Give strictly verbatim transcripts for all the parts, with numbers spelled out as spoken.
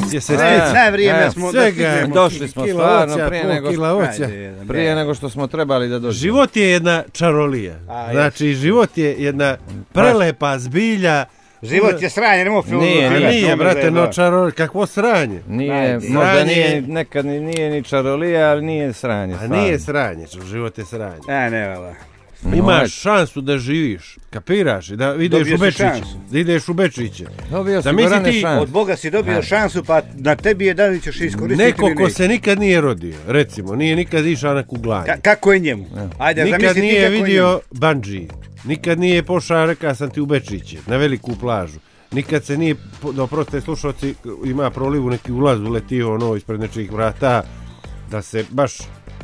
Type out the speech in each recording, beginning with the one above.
će se stići. Na vrijeme smo da stignemo. Došli smo stvarno oća, prije pol nego, kila oća. prije nego što smo trebali da dođemo. Život je jedna čarolija. A, Znači, život je jedna prelepa zbilja. Život je sranje, nemoj film. Nije, A nije, nije, brate, no čarolija, kakvo sranje. Nije, Ajde. možda Sranje- nije, nekad ni- nije ni čarolija, ali nije sranje. A stvarno. nije sranje, život je sranje. A, ne, vala. Imaš šansu da živiš, kapiraš, i da ideš Dobio u si Bečiće. šansu. Da ideš u Bečiće. Dobio si Zamisli Gorane ti šansu. Od Boga si dobio Ha. šansu, pa na tebi je da li ćeš iskoristiti Neko ili ko neće. se nikad nije rodio, recimo, nije nikad išao na kuglanje. Ka- kako je njemu? Ajde, Nikad zamisli ti nije kako je vidio njemu. bungee. Nikad nije pošao, rekao sam ti, u Bečiće, na veliku plažu. Nikad se nije, po- da oprostite slušalci, ima prolivu neki ulaz, uletio ono ispred nečijih vrata, da se baš...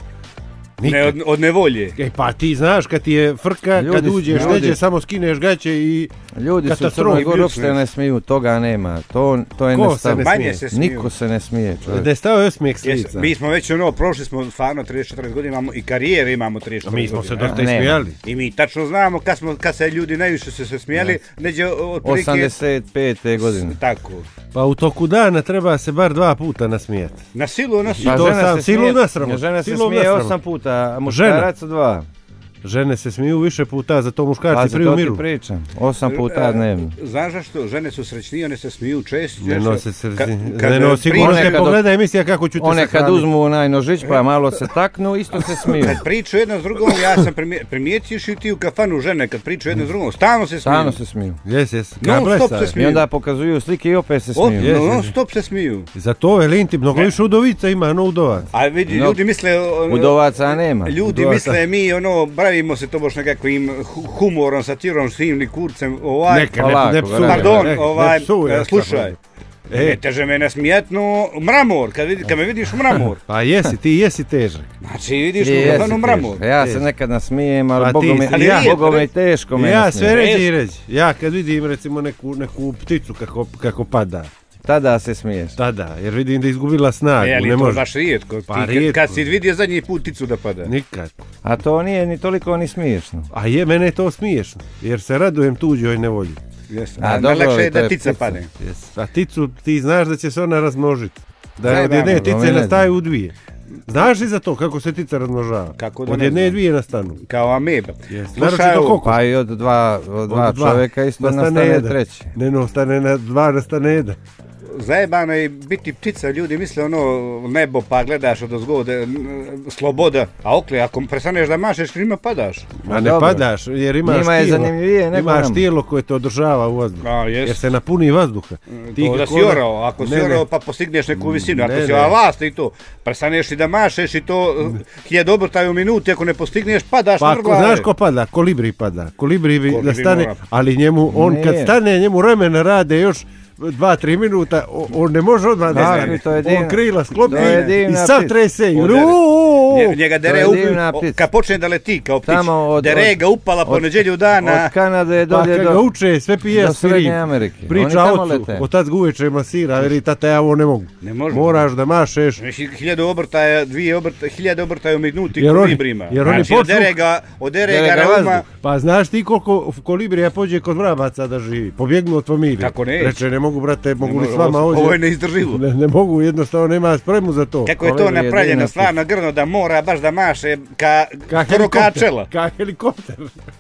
Ne, Nikad. od, od nevolje. E pa ti znaš kad ti je frka, Ljudi kad su- uđeš ljudi- neđe, samo skineš gaće i... Ljudi su u Katastrofa. Crnoj Gori Bili uopšte su- ne smiju, toga nema. To, to je Ko se nestavno. ne Manje smije? se smiju. Niko se ne smije, čovjek. Da je stao osmijeh s Jes, lica. mi smo već ono, prošli smo stvarno trideset četrdeset godina, imamo i karijere imamo trideset A četrdeset mi smo se godina. dosta Nema. ismijali. I mi tačno znamo kad, smo, kad se ljudi najviše su se smijali, neđe otprilike... osamdeset pete godine. Tako. Pa u toku dana treba se bar dva puta nasmijati. Na silu, na silu. Pa to sam silu nasramot, žena se silom smije nasramot. osam puta, a muškarac dva. Žene se smiju više puta, zato muškarci Pazi, priju to ti miru. pričam. Osam puta dnevno. Znaš zašto? Žene su srećnije, one se smiju češće. Ne nose se, Ka- ne kad no, sigurno pričaju- te kad- pogleda emisija kako ću te One kad sahraniti. uzmu onaj nožić pa malo se taknu, isto se smiju. Kad pričaju jedno s drugom, ja sam primije- primijetiš i ti u kafanu žene, kad pričaju jedno s drugom, stalno se smiju. Stalno se smiju. Jes, jes. Non Kablesa. stop se I smiju. onda pokazuju slike i opet se O, smiju. Jes, non jes. stop se smiju. Za to velim ti, mnogo više udovica ima, no udovac. A vidi, No. ljudi misle... ono, Udovaca nema. Ljudi Udovaca. misle mi, ono, bravimo se to baš nekakvim hu- humorom, satirom, svim ni kurcem, ovaj... Neka, polako, ne, ne psuj. Gorane. Pardon, ne, ne ovaj, psuj, e, ja slušaj. E. Ne teže me nasmijetno mramor, kad, vidi, kad me vidiš mramor. Pa jesi, ti jesi težak. Znači vidiš I u jesi kafanu mramor. teško. Ja se Jesi. nekad nasmijem, Pa ali ti Bogom si- je, Ali ja, nije, Bogom pre- je teško me Ja nasmijem. sve ređi i Jesi. ređi. Ja kad vidim recimo neku, neku pticu kako, kako pada, Tada se smiješ. tada, jer vidim da je izgubila snagu, E, ali ne to je može. baš rijetko. Pa Ti kad- rijetko. Kad si vidio zadnji put ticu da pada. Nikad. A to nije ni toliko ni smiješno. A je, mene je to smiješno, jer se radujem tuđoj nevolji. Jeste. A, A, dobro, najlakše je to je da tica ptica. padne. Jes. A ticu, ti znaš da će se ona razmnožiti. Da Zajebano, od jedne to mi tice ne nastaju u dvije. Znaš li za to kako se tica razmnožava? Kako da Od ne jedne znam. dvije nastanu. Kao ameba. Jes. Slušaj Naročito ovo. kokoš. Pa i od dva, od dva, Od dva čovjeka isto nastane nastane jedan. treći. Ne, no, stane na dva, nastane jedan. Zajebano je biti ptica, ljudi misle ono nebo pa gledaš od ozgode, sloboda, a okle, ako prestaneš da mašeš, krima padaš. Ma ne dobro. padaš, jer imaš Njima je tijelo. zanimljivije nego Imaš nama. tijelo koje te održava u vazduhu. A, jest. Jer se napuni vazduha. To da kako si ona- orao, ako si Ne, ne. orao pa postigneš neku visinu, ako Ne, si ne. ova vlast i to, prestaneš i da mašeš i to hiljadu obrtaja u minuti, ako ne postigneš, padaš Pa na ko, vrglave. znaš ko pada? Kolibri pada. Kolibri bi da Kolibri stane, mora. ali njemu, on kad Nije. stane, njemu remena rade još dva, tri minuta, o- on ne može odmah da Tako, stane. to je On divna- krila sklopi to je i divna sav ptica. trese. i On ru- Nje- Njega dere je u, divna o- ptica. kad počne da leti kao ptić, Tamo od- dere od- ga upala po od- neđelju dana. Od Kanade Pa dolje kad ga do, uče, sve pije do sirip. Srednje Amerike. Oni Priča tamo ocu, lete. otac ga uveče masira, veli tata ja ovo ne mogu. Ne može. Moraš da mašeš. Znači, hiljadu obrtaja, dvije obrtaja, hiljade obrtaja u minuti Jer oni- kolibrima. jer oni Znači, počnu- odere ga, odere Dere ga ga reuma. vazduh. Pa znaš ti koliko kolibrija pođe kod vrabaca da živi? Pobjegnu od familije. Kako neće? Reče, ne mogu brate, mogu li Ne s vama ovo- ovdje? Ovo je neizdrživo. Ne, ne mogu, jednostavno nema spremu za to. Kako je to Kolibri je napravljeno, divna stvarno grno da mora baš da maše ka, Ka skoro ka helikopter. čela. Ka helikopter.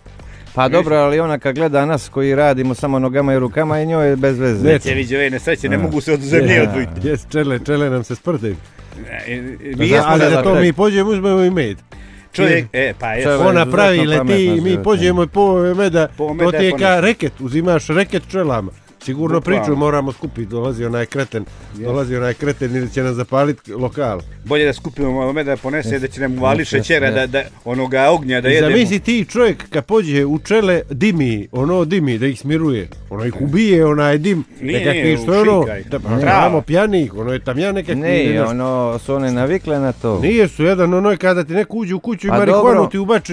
Pa dobro, ali ona kad gleda nas koji radimo samo nogama i rukama i njoj je bez veze. Ne, Će viđe ove nesreće, ne A. mogu se od zemlje Je, odvojiti. Jes, čele, čele nam se sprdaju. E, e, Mi jesmo Ali da za to zapravo- mi pođemo, uzmemo i med. čovjek, e pa je. Čovjek- Ona pravi izuzetno leti i pametna mi životinja. pođemo i po meda, Po meda to je ti je ponesem. ka reket, uzimaš reket čelama. Sigurno Bukvalno. priču moramo skupiti, dolazi onaj kreten, dolazi onaj kreten ili će nam zapaliti lokal. Bolje da skupimo malo meda da ponese, da će nam uvali Jes, šećera, jes. da, da onoga ognja da I jedemo. zamisli ti čovjek kad pođe u čele dimi, ono dimi da ih smiruje, ono ih ubije, onaj dim, Nije, nekakvi nije, što je ono, ušikaj. da, pa Trava. znamo pjanih, ono je tamjan nekakvi. Ne, znaš. ono, su one navikle na to. Nije su jedan, ono je kada ti neko uđe u kuću i Pa marihuanu dobro. ti ubači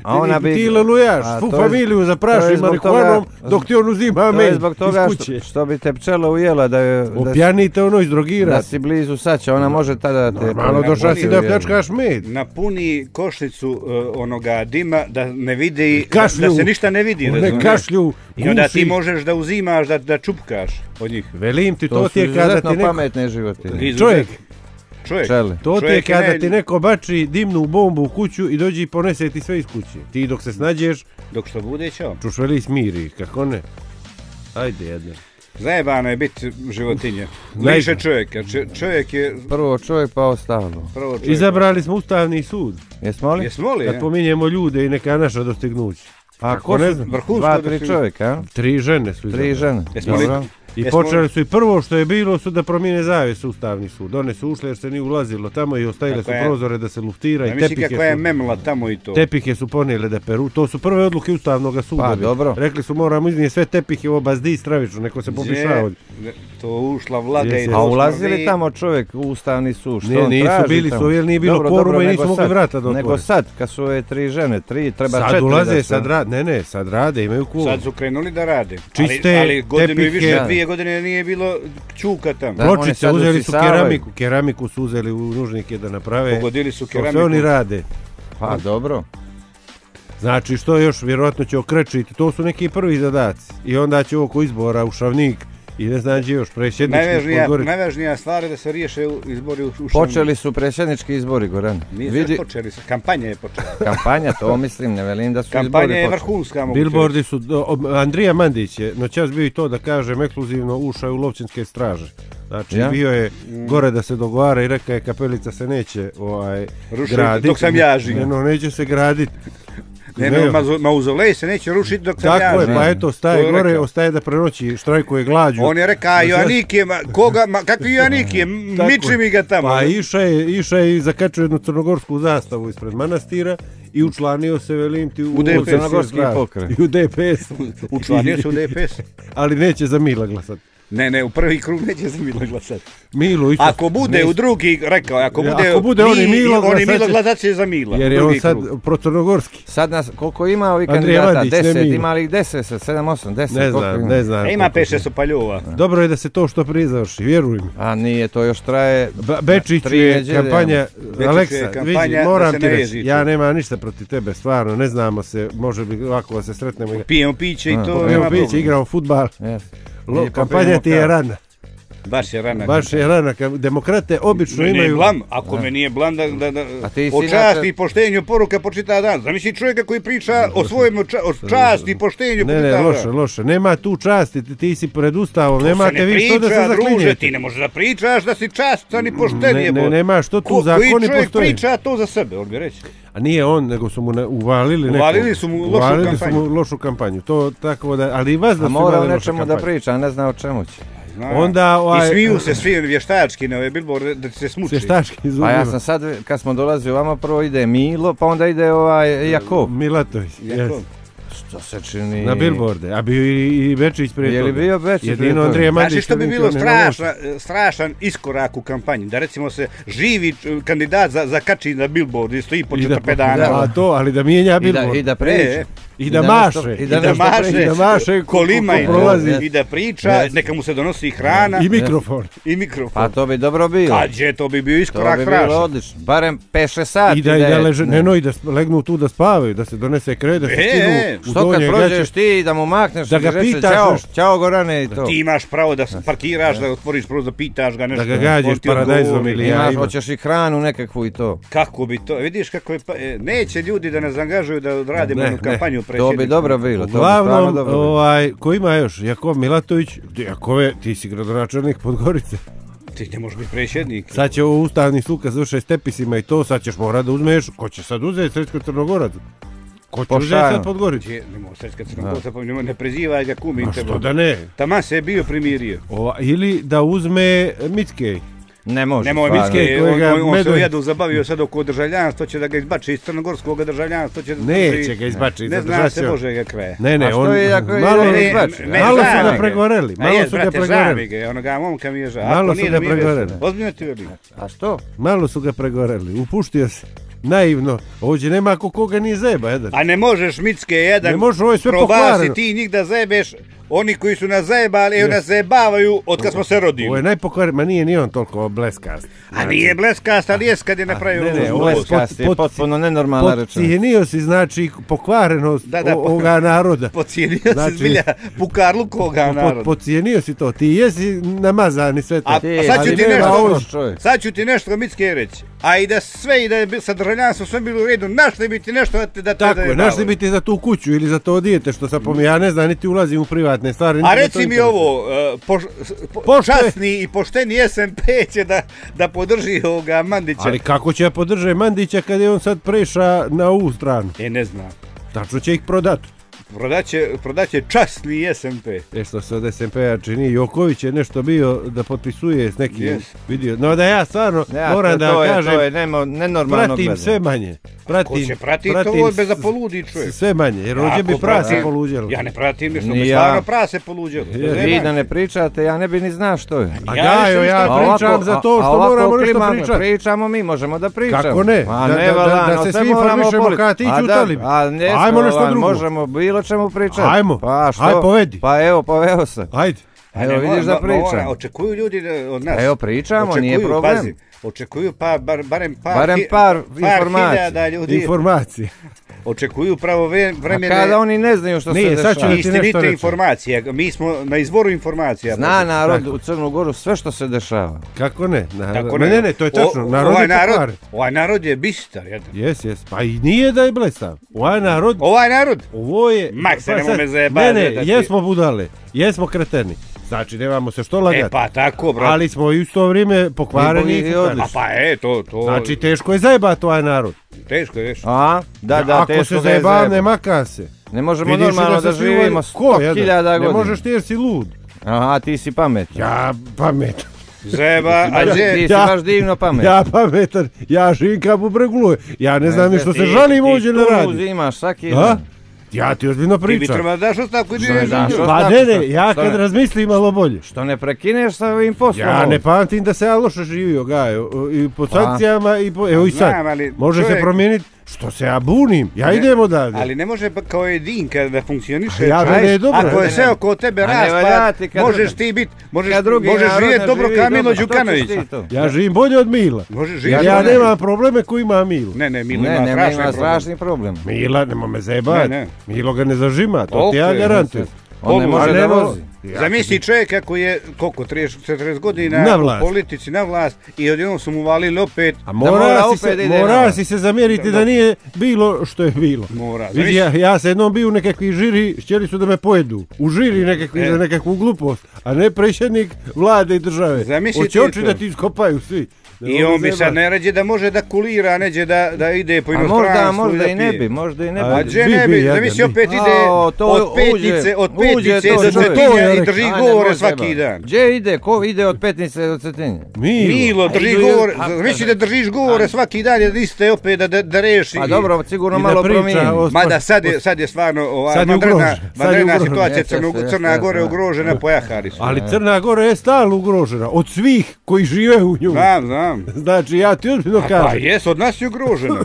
A ona bi... Ti lelujaš, A svu to je- familiju to je zapraši zbog marihuanom, toga- dok ti on uzima To je med zbog toga iz što, kuće. što bi te pčela ujela da, je- da, si- Opjanite ono da izdrogirati. si blizu saća, ona može tada te... Normalno na- došla na- si da pljačkaš med. Napuni košnicu uh, onoga dima da ne vidi, da, Kašlju. da se ništa ne vidi. Ne razumiješ? kašlju, I onda ti guši. možeš da uzimaš, da, da čupkaš od njih. Velim ti, To, to su ti je kada izuzetno ti neko... pametne životinje. Izuzetno. Čovjek, Čovjek. Pčele. to ti je Čovjek je kada ne- ti neko bači dimnu bombu u kuću i dođi i ponese ti sve iz kuće. Ti dok se snađeš, Dok što bude ćao. čuš veli smiri, kako ne? Ajde jedno. Zajebano je biti životinje. Najbolje. Više čovjeka. Č- čovjek je Prvo čovjek pa ostalo. prvo čovjek. Izabrali smo Ustavni sud. Jesmo li? Jesmo li? Kad je? pominjemo ljude i neka naša dostignuća. A Kako ko ne su? znam. Vrhunsko Dva, da tri su- čovjeka, a? Tri žene su Tri izabrali. žene. Jesmo li- Dobro. I Jesmo- počeli su i prvo što je bilo su da promijene zavjesu Ustavni sud. One su ušle jer se nije ulazilo tamo i ostavile Kako su je- prozore da se luftira Ja i mislim tepike kakva je su, memla tamo i to. tepike su ponijele da peru. To su prve odluke Ustavnog suda. Pa, bi. dobro. Rekli su moramo iznije sve tepike u obazdi stravično, neko se popišava. Gdje- To ušla vlaga i Jesi. to A ulazi smrdi. li tamo čovjek u Ustavni sud? Što Ne, on nisu traži bili tamo? su, jer nije bilo Dobro, kvoruma dobro, i nego nisu mogli sad- vrata da Nego otvore. sad, kad su ove tri žene, tri, treba Sad četiri ulaze, da se- sad rade, ne, ne, sad rade, imaju kvorum. Sad su krenuli da rade. Čiste ali, ali godinu i tepike. više, Da. dvije godine nije bilo čuka tamo. Da. oni Pločice, sad uzeli su usisavaju. keramiku, keramiku su uzeli u nužnike da naprave. Pogodili su To sve keramiku. oni rade. Pa dobro. Znači što još, vjerojatno će okrećiti, to su neki prvi zadaci. I onda će oko izbora u Šavnik i ne znam gdje još predsjednički Najvažnija, Podgorica. najvažnija stvar je da se riješe u- izbori u, u Šavniku. Počeli su predsjednički izbori, Goran. Nije Vidi, sve počeli, su, kampanja je počela. kampanja, to mislim, ne velim da su Kampanja izbori je počeli. vrhunska, mogu Billboardi reći. su, do- ob- Andrija Mandić je noćas bio i to da kažem ekskluzivno ušao je u Lovćinske straže. Znači Ja? bio je gore da se dogovara i rekao je kapelica se neće ovaj, Rušiti graditi. dok sam ja živ. Ne, no, neće se graditi. Ne, Ne, ne, mazo- mauzolej se neće rušiti dok sam ja Tako je, živ. pa Ne. eto, To staje je gore, rekao. ostaje da prenoći, štrajkuje glađu. On je rekao, Joannikije, ma, koga, ma, kakvi Joannikije, Tako miči je. mi ga tamo. Pa iša je, iša je i zakačio jednu crnogorsku zastavu ispred manastira i učlanio se velim ti u, U D P S, crnogorski pokret. I u D P S. Učlanio se u D P S. Ali neće za Mila glasati. Ne, ne, u prvi krug neće za Milo glasati. Milo isto. Ako bude u drugi, rekao, je, ako Ja, bude, ako bude oni Milo, oni glasat Milo će- glasat će za Mila. Jer je drugi on sad krug. procrnogorski. Sad nas, koliko ima ovih Andrija kandidata? Mandić, ne Deset, Milo. ima li ih deset, sedam, osam, deset? Ne koliko znam, ima? ne znam. E, ima koliko pet je. šest paljova. Dobro je da se to što prije završi, vjeruj mi. A nije, to još traje... Ba- Bečiću Tri je nedjelje, kampanja, je Aleksa, kampanja vidi, da moram se ti ne reći, jeziš. ja nemam ništa protiv tebe, stvarno, ne znamo se, može bi ovako da se sretnemo. i- Pijemo piće i A, to Evo nema piće, problem. igramo futbal, Jes. Lo- I kampanja popijemo ti je kavu. rana, Baš je rana. baš je rana, ka- demokrate obično Meni je imaju... blam, ako me nije blam da, da, da A ti si o inače- časti i poštenju poruka po čitav dan. Zamisli čovjeka koji priča o svojem ča, o časti i poštenju po Ne, čitav ne, dan. loše, loše, nema tu časti, ti, ti si pred ustavom, To nemate se ne vi što da se priča, druže, zaklinjete. ti ne možeš da pričaš da si častan i pošten Ne, jebo. ne, nema što tu Ko- zakoni Koji čovjek postoje. priča to za sebe, on bi reći. A nije on, nego su mu ne, uvalili neko. Uvalili su mu lošu uvalili kampanju. su mu lošu kampanju. To tako da, ali i vas da A su mora o imali loše nečemu da kampanje. priča, a ne zna o čemu će. Zna. Onda, ovaj- I smiju se svi vještački na ove billboarde da ti se smuči. Svještački zubima. Pa ja sam sad, kad smo dolazili ovamo, prvo ide Milo, pa onda ide ovaj Jakov. Milatović, Jakov. jes. Što se čini... Na billboarde, a bio i, i Bečić prije Je li toga. bio Bečić prije Jedino toga? Andrija Mandić. Znači što bi vidim, bilo on je na lošu. strašan, strašan iskorak u kampanji, da recimo se živi č- kandidat za, za kači na billboard i stoji po I da, četrdeset pet dana. a to, ali da mijenja I da, billboard. I da priča. E, I da nešto- maše. I da, I da nešto maše, priča. i da maše ko- kolima ko i, to, prolazi. i da priča, Yes. neka mu se donosi hrana I i, mikrofon. mikrofon. Pa to bi dobro bilo. Kad je to bi bio To iskorak bi bilo strašan. odlično. Barem pet šest sati. I da, i da je- leže, ne, no, i da sp- legnu tu da spavaju, da se donese kred, da se E, skinu e, u Što kad donje prođeš gaće. ti da mu makneš, Da ga ti reče, pitaš ćao, nešto. ćao Gorane i to. Ti imaš pravo da se parkiraš, da otvoriš prozor, da pitaš ga nešto. Da ga gađaš on ti paradajzom odgovori. ili ja Imaš, imam. hoćeš i hranu nekakvu i to. Kako bi to, vidiš kako je, pa, e, neće ljudi da nas angažuju da odradimo Ne, jednu ne. kampanju To predsjedničku. bi dobro bilo. To bi stvarno Uglavnom, dobro bilo. ovaj, ko ima još? Jakov Milatović, Jakove, ti si gradonačelnik Podgorice. Ti ne možeš biti predsjednik. Sad će ovo ustavni sud kad završe s tepisima i to, sad ćeš morat da uzmeš, ko će sad uzeti Srpsko Crnogorac? Ko će uzeti Pošajno. sad Podgoricu? Je, ne može srpska crnogorca, pa ne, ne prezivaj ga kumi. A što da ne? Taman se je bio primirio. Ova, ili da uzme Mickey. Ne može. Nemoj stvarno. Micke, on, kojega on, on se Medved- u jedu zabavio sad oko državljanstva, će da ga izbači iz crnogorskog državljanstva, će da Neće drži- ga izbačiti. Ne zna se Božega kraja. Ne, ne, A što on je ako je malo, ne ne, izbači? me- malo su žao ga mi pregoreli, A malo jes, su ga brate, pregoreli. žavi ga, onoga momka mi je žao. Malo Ako su nije ga da mi je pregoreli. veselo. Ozbiljno ti velim. A što? Malo su ga pregoreli, upuštio se. naivno. Ovdje nema ko koga nije zeba, jedan. A ne možeš Micke jedan, ne može, ovo je sve probao pokvareno. si ti njih da zajebeš, oni koji su nas zajebali, evo nas zajebavaju od kad smo se rodili. Ovo je najpokvareniji, ma nije ni on toliko bleskast. A nije bleskast, ali jes kad je napravio... Ne, ne, ovo ovo je Bleskast je pod- potpuno nenormalna rečenica. Podcijenio si, znači, pokvarenost Da, da, o- ovoga naroda. Pocijenio Znači- si zbilja pukarlu koga Pod, naroda. podcijenio si to, ti jesi namazani sve to. A, Ti, a sad ću ali ti nema nešto, ovo- čovjek. sad ću ti nešto Micke reći. A i da sve i da je bi- sa državljanstvom sve bilo u redu, našli bi ti nešto da te da te Tako je, zajebavaju. našli bi ti za tu kuću ili za to dijete što sam pomijao, ja ne znam, niti ulazim u privatne stvari. A niti me to reci mi interesuje. ovo, e, poš, po, Pošte- časni i pošteni S N P će da, da podrži ovoga Mandića. Ali kako će ja podržati Mandića kad je on sad preša na ovu stranu? E, ne znam. Tačno će ih prodati. Prodaće, prodaće časni S N P. E što se od S N P-a čini, Joković je nešto bio da potpisuje s nekim Yes. vidio. No da ja stvarno Ja, moram to, da to je, kažem, to je nemo, nenormalno pratim gledanje. sve manje. Pratim, Ko će prati pratim to, bez da s- poludi čovjek. sve manje, jer ovdje bi Ako prase pratim- poluđelo. Ja ne pratim ništa, Ni mi ja. stvarno prase poluđelo. Je, Vi da ne pričate, ja ne bi ni znao što je. A Ja Gajo, nisam ja ništa- A pričam ovako- za to a- što a ovako moramo nešto klima- pričati. Pričamo mi, možemo da pričamo. Kako ne? A Da- ne, da- da- valano, da se sve svi moramo informišemo poli- kad ti A ćutali. da, a ne Ajmo smo, nešto a drugo. Možemo bilo čemu pričati. Ajmo. Pa što? Aj, povedi. Pa evo, poveo se. Ajde. A Evo ne, vidiš mo- da mo- mora, pričam. Očekuju ljudi da- od nas. Evo pričamo, Očekuju, nije problem. Pazi, očekuju pa bar, barem par, Barem hi- par informacija. hiljada ljudi. Informacije. Očekuju pravo ve- A vremene kada oni ne znaju što Nije, se sad ću dešava. da ti nešto istinite reći. informacije. Mi smo na izvoru informacija. Zna narod Tako. u Crnu Goru sve što se dešava. Kako ne? Na, Tako ne, ne, ne, to je tačno. O- Narod ovaj je narod, pokvaren. ovaj narod je bistar. Jedan. Jes, jes. Pa i nije da je blesav. Ovaj narod, Ovaj narod? ovo je... Mak se pa nemoj sad- me zajebati, Ne, ne, da ti- jesmo budale, jesmo kreteni. Znači, nemamo se što lagati. E pa tako, bro. Ali smo i u isto vrijeme pokvareni I- i i fukari. odlično. A pa e, to, to. Znači, teško je zajebati ovaj narod. teško je, teško. A? Da, da, Ako teško se ga je zajebava, ne zajebati. maka se. Ne možemo Vidiš i normalno da, se svi živimo uvali- Ko, sto jedan? hiljada Ne godina. možeš ti jer si lud. Aha, ti si pametan. Ja pametan. Zeba, a Baš- gdje? ti si Ja- baš divno pametan. Ja pametan. Ja živim kao u Breguluje. Ja ne znam ni što se Ti- žalim ti ovdje ne tu radi. uzimaš svaki A? dan. Ja ti ozbiljno Ti bi pričam. treba daš ostavku i Što ne ideš daš u nju. ostavku? Pa Šta- ne, ne, šta- ja šta kad ne? razmislim malo bolje. Što ne prekineš sa ovim poslom? Ja ne ovim? pamtim da se ja loše živio, Gajo. I po Pa. sankcijama i po... Evo i sad. Znam, ali Može se čovjek- promijeniti. Što se ja bunim? Ja Ne, idem odavde. Ali ne može ba- kao jedinka da funkcioniše. A ja, čovjek. mene je dobro. Ako je Ne, sve ne. oko tebe A ne valja raspad, ti kad- možeš ti bit, možeš, Kad drugi možeš narod živjeti ne dobro živi kao Milo dobro, što Đukanović. ćeš ti to? Ja živim bolje od Mila. Možeš Ja, živjeti. ja dobro. nemam probleme koji ima Milo. Ne, ne, Milo Ne, ima ne, strašan ima problem. strašni problem. Mila, nema me zajebati. Ne, ne. Milo ga ne zažima, to ti ja Ok, garantujem. On ne Polu- može A da ne, no, vozi. ja Zamisli čovjeka koji je, koliko, trideset četrdeset godina Na u vlast. politici, na vlast i odjednom su mu valili opet. A mora mora, si, opet se, ide mora na- si se zamjeriti da nije bilo što je bilo. Mora. Vidi, ja, ja sam jednom bio u nekakvi žiri, htjeli su da me pojedu. U žiri nekakvi E. za nekakvu glupost, a ne predsjednik vlade i države. Zamisli Hoće ti oči to. da ti iskopaju svi. Da I ovo on bi sad zajebati. ne rađe da može da kulira, neđe da, da ide po A inostranstvu. možda, možda da i ne pije. bi, možda i ne A, bi. A gdje Bi, ne bi, bi, ja zavisi bi. opet ide Ao, to od petnice, uđe, od uđe petnice to do što je. Cetinja To ja i rekao. drži A, ne govore može svaki ba. dan. Gdje ide? Ko ide od petnice do Cetinja? Milo. Milo, drži idu- govore, a, zamisli da držiš govore svaki dan i da iste opet da, da, da reši. Pa dobro, sigurno I da malo priča promijeni. o- Mada sad je, sad je stvarno ova Sad je vanredna, ugrožen, sad je vanredna ugrožen. situacija, Jeste, Crno, jeste, Crna jeste, Gora je da. ugrožena, pojahari su. Ali Crna Gora je stalno ugrožena od svih koji žive u nju. Znam, znam. Znači, ja ti ozbiljno Pa kažem. jes, od nas je ugrožena.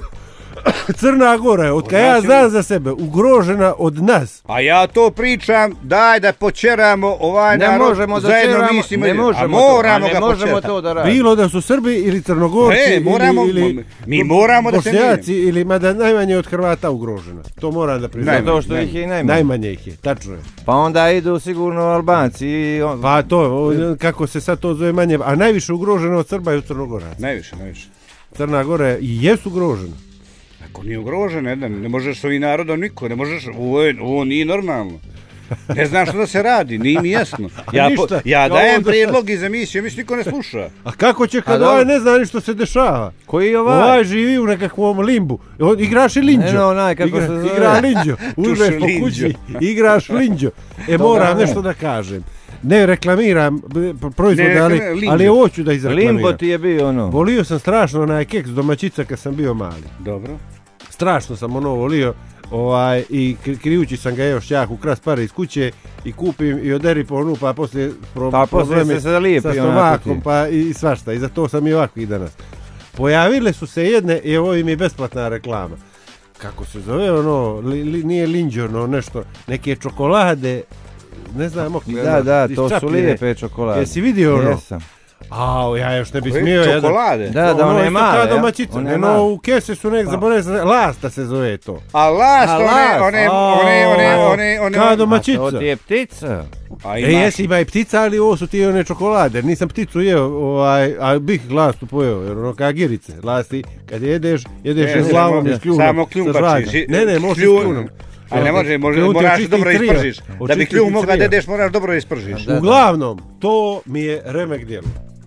Crna Gora je, od kad nas ja je- znam za sebe, ugrožena od nas. A ja to pričam, daj da počeramo ovaj Ne narod, možemo da zajedno čeramo, mislimo. ne a možemo moramo to, a ga ne možemo počerati. to da radimo. Bilo da su Srbi ili Crnogorci E, moramo- ili, ili mi moramo da se Bošnjaci ili mada najmanje od Hrvata ugrožena. To moram da priznam. Najmanje. Zato što ih je i najmanje. Najmanje ih je, tačno je. Pa onda idu sigurno Albanci i on... Pa to, o, kako se sad to zove manje, a najviše ugroženo od Srba je u Crnogoraca. Najviše, najviše. Crna Gora je i jesu ugrožena. Ako nije ugrožen, jedan, ne možeš s ovim narodom niko, ne možeš, ovo, je, ovo nije normalno. Ne znam što da se radi, nije mi jasno. Ja, po, Ništa. ja Kao dajem onda prijedlog iz emisije, mislim niko ne sluša. A kako će kad A ovaj dobro. ne zna ni što se dešava? Koji je ovaj? Ovaj živi u nekakvom limbu. On igraš i linđo. Eno, onaj, kako Igra, se zove. Igra linđo. Uzmeš po linđo. kući, igraš linđo. E, moram ne. nešto da kažem. Ne reklamiram b- p- proizvode, Ne, ali, ne, linđo. ali hoću da izreklamiram. Limbo ti je bio ono. Volio sam strašno onaj keks domaćica kad sam bio mali. Dobro. Strašno sam ono volio. Ovaj, i kri- krijući sam ga još jak ukras pare iz kuće i kupim i oderi po onu pa poslije pro, Pa poslije problemi se zalijepi sa onako stomakom ti. pa i, i svašta i za to sam i ovako i danas. pojavile su se jedne, i ovo im je besplatna reklama. Kako se zove ono, li, li, nije linđorno, nešto, neke čokolade, ne znam, okle, Da, da, iz to su Čapljine. lijepe čokolade. Jesi vidio ono? Jesam. Ao, ja još ne bi Koje smio jedan. čokolade? Da, da, ono one isto male, kao ja? domaćice, One ono male. u kese su nek, zaboravim se, lasta se zove to. A last, A one, last, one, a, one, one, a, one, one, kao one, domaćica. A to ti je ptica. a E, imaš, jesi, ima i ptica, ali ovo su ti one čokolade. Nisam pticu jeo, ovaj, a bih lastu pojeo, jer ono kao girice. Lasti, kad jedeš, jedeš Ne, s glavom samo- i s kljunom. samo sa kljun žvaljom. bačiš. Ne, ne, možeš Kljun- s kljunom. a ne može, može Kljun ti moraš očisti dobro crija. ispržiš. Da bi Očisti kljun ti mogao da crija. jedeš, moraš dobro ispržiš. Da. Uglavnom, to mi je remek djelo.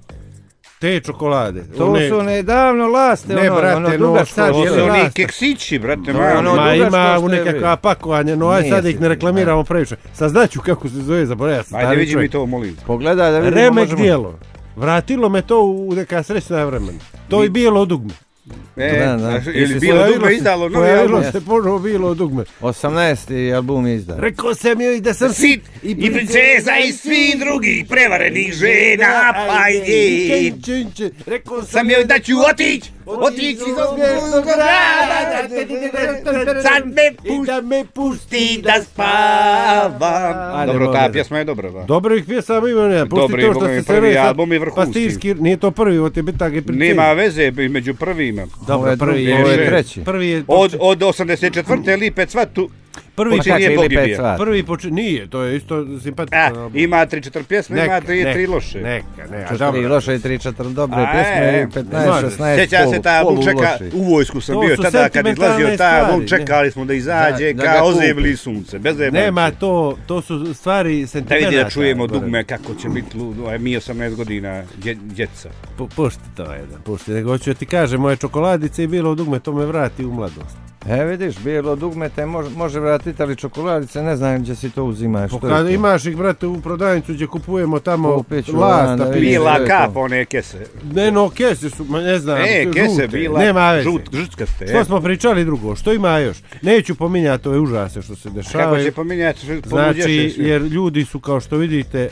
Te čokolade. To one- su nedavno laste, Ne, ono, brate, ono no, dugačko. sad To je su li oni lasta? keksići, brate, No, mali. ono- Ma dugačko ima što u je nekakva pakovanja, no aj Nije sad ih ne sigurno, reklamiramo previše. Sad znaću kako se zove, zaboravio sam. Ajde, stari vidi mi čovjek. to, molim. Pogledaj da vidimo, Remek možemo... djelo. Vratilo me to u neka srećna vremena. To i bilo dugme. E, Da, da. ili Ti si bilo Pojavilo dugo se- izdalo novi Pojavilo album. se ponovo bilo dugme. osamnaesti album izda. Rekao sam joj da sam Sit i princeza i svih drugih prevarenih žena, pa i Rekao sam joj da ću otić, otić iz ovog grada, sad me i da me pusti pusti da spavam. Ajde, Dobro, ta Boga. pjesma je dobra, ba. Dobrih pjesama ima, ne, pusti Dobri, to što Boga mi, ste se prvi rekli, sad album je vrhunski. pastirski, nije to prvi, ovo ti je bitak i princeza. Nema veze među prvima. Ovo Dobro, je prvi drugi, je, ovo je više- treći. Prvi je, Od, od osamdeset četvrte lipe cvatu, prvi, počinje kakvi Bog je lipe bio. cvat. prvi poči, nije, to je isto A, simpatično. ima tri četiri pjesme, ima tri, tri loše. Neka, ne, a Četiri dobro. loše i tri četiri dobre A, pjesme e, i petnaest, može. šesnaest Sjeća se ta album polu čeka, loših. u vojsku sam To bio su tada kad sentimentalne izlazio ta album, stvari, čekali smo da izađe, Da- da ga kao kupi. ozebli sunce, bez zebanci. Nema to, to su stvari Da sentimenata. vidi da čujemo gore. dugme kako će biti ludo, a mi osamnaest godina, dje- djeca. Pu- Pušti to jedan, pušti. Nego hoću da ti kažem, moje čokoladice i bilo dugme, to me vrati u mladost. E vidiš, bijelo dugme te može, može vratiti, ali čokoladice ne znam gdje si to uzimaš. što je Kad to? imaš ih, brate, u prodavnicu gdje kupujemo tamo Kupit ću, lasta, da pi- vidim. Bila to je kap, to. one kese. Ne, no, kese su, ma ne znam, E, žute. kese, bila, Nema veze. žut, žutkaste. Što e. smo pričali drugo, što ima još? Neću pominjati ove užase što se Kako dešavaju. će pominjati, Znači, ponuđaš sve. jer ljudi su, kao što vidite,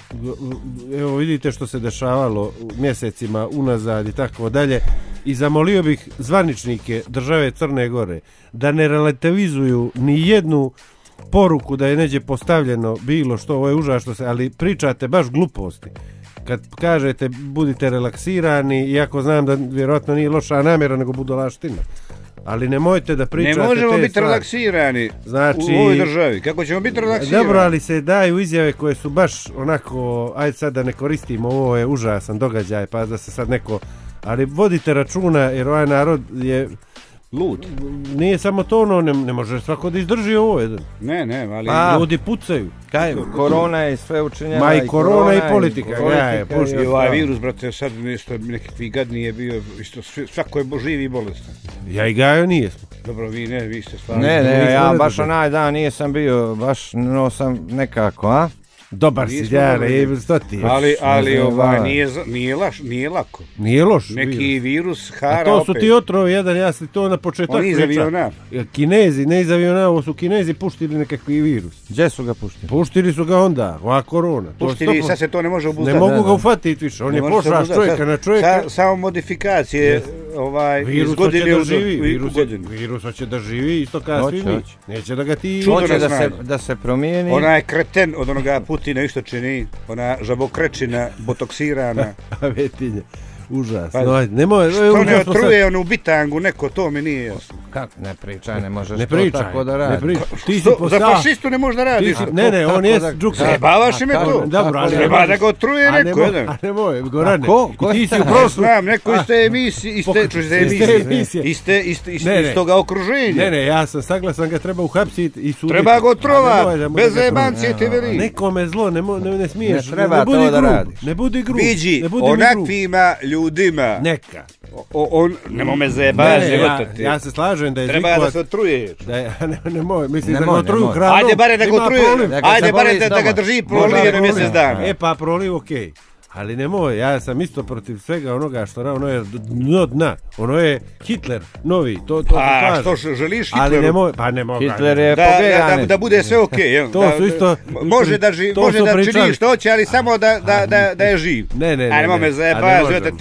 evo vidite što se dešavalo mjesecima unazad i tako dalje, i zamolio bih zvaničnike države Crne Gore da ne relativizuju ni jednu poruku da je neđe postavljeno bilo što, ovo je užas što se, ali pričate baš gluposti. Kad kažete budite relaksirani, iako znam da vjerojatno nije loša namjera nego budalaština. Ali nemojte da Ne pričate možemo te biti stvari. relaksirani Znači- u ovoj državi. Kako ćemo biti relaksirani? Dobro, ali se daju izjave koje su baš onako, ajde sad da ne koristimo, ovo je užasan događaj, pa da se sad neko, ali vodite računa jer ovaj narod je, Lud. nije samo to ono, ne, ne može svako da izdrži ovo jedan. Ne, ne, ali... Pa, Ljudi pucaju. Kaj, korona je sve učinjava. Ma i korona i politika, ja je, pušti. I ovaj virus, brate, sad isto nekakvi gadni je bio, isto svi- svako je živ i bolestan. Ja i Gajo nijesmo. Dobro, vi ne, vi ste stvarno... Ne, Nismo ne, ja redom, baš da. onaj dan nisam bio, baš no sam nekako, a? Dobar si, Nismo Djane, dobri. je što ti je? Ali, ali znam, ovaj, da. nije, za- nije, laš, nije lako. Nije loš Neki virus. virus A hara to su opet. ti otrovi jedan, ja sam to na početak Oni iz pričao. aviona. Kinezi, ne iz aviona, ovo su Kinezi puštili nekakvi virus. Gdje su ga puštili? Puštili su ga onda, ova korona. To je Puštili, sto- sad se to ne može obuzdati. Ne mogu da, ga da. ufatiti više, on Ne je može se pošao s obuzdati. čovjeka Sad- na čovjeka. sa- Samo modifikacije, ovaj, Virus iz hoće godine da u živi, u- u virus, godinu. virus hoće da živi isto kao Hoće, svi mi. hoće. Neće da ga ti... Čudo Hoće ne da se, znam. da se promijeni. Onaj kreten od onoga Putina isto čini, ona žabokrečina, botoksirana. Vetinje, užas. Pa, No, ajde, nemoj, e, Što ne užas smo sad- otruje onu bitangu, neko, to mi nije jasno. Kako? Ne pričaj, ne možeš Ne to pričaj, tako da ne radi. pričaj. Ti si Što, za postao... fašistu ne može da Ti radiš. si, ne, ne, on Kako je da- džuksa. Zajebavaš me A to. kako- Dobro, ali kako ne Treba možeš- da ga otruje A neko nemoj- jedan. A nemoj, Gorane. A ko? Ko I ti je si u taj? prošlu... Znam, neko iz te emisije, iz te, čuš, iz te Iz te emisije, emisije. iz te- iz te- iz- Ne, ne. iz toga okruženja. Ne, ne, ja sam saglasan, ga treba uhapsiti i suditi. Treba ga A otrovat, nemoj da mu bez da ga zajebancije te truje. veli. Nekome zlo, ne, mo- ne, ne smiješ. Ne treba budi to da grub, radiš. Ne budi grub. Viđi, ne budi mi grub. onakvima ljudima, Neka. o, on, nemo me Ne, zajebavaš, ne, života ja, ti. ja se slažem da je Treba da zvikovat- se otruješ. Da je, ne, ne moj, mislim Ne da ga moj, ne otruju moj. hranom. Ajde bare da ga ima otruje, proliv. Da ga ajde se bare boli da, iz da ga doma. drži Možda prolije na proliv. mjesec dana. E pa proliv okej. Ali nemoj, ja sam isto protiv svega onoga što ra- ono je dno dna. Ono je Hitler, novi, to, to se A slažem. što ž- želiš Ali Hitleru? nemoj, pa ne mogu. Hitler je Da, da, da, pogejanec. da bude sve okej, jel? To Da- su isto- da- može da, ži, to može su da pričali. čini što hoće, ali samo da, da, da, da je živ. Ne, ne, ne. A nemoj ne. me A ne zajebavaš, možemo. života ti.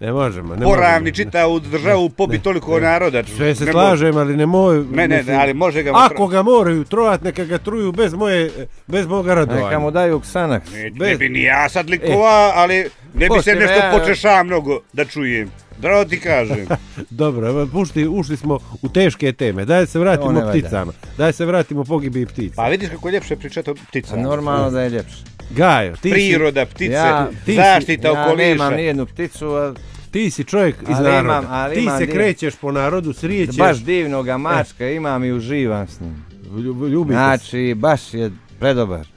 Ne možemo, ne Poravni možemo. čita u državu pobi toliko naroda. Sve se Ne slažem, ali ne moj... Ne, ne, mislim, ali može ga... Ako ga moraju trovat, neka ga truju bez moje, bez moga radovanja. Neka mu daju Xanax. Ne, ne bez- bi ni ja sad likova, ali ne bi Pošto se nešto ja- počeša mnogo da čujem. Dravo ti kažem. Dobro, pušti, ušli smo u teške teme. Daj se To vratimo ne valja. pticama. Daj se vratimo pogibi ptica. Pa vidiš kako je ljepše pričati o pticama. Normalno da je ljepše. Gajo, ti si, Priroda, ptice, Ja- ti si- zaštita Ja okoliša. nemam nijednu pticu, a ti si čovjek iz Ali imam- naroda. ali ti imam se dio- krećeš po narodu, srijećeš. baš divnoga mačka imam i uživam s njim. Lju- Ljubite se. Znači, baš je predobar.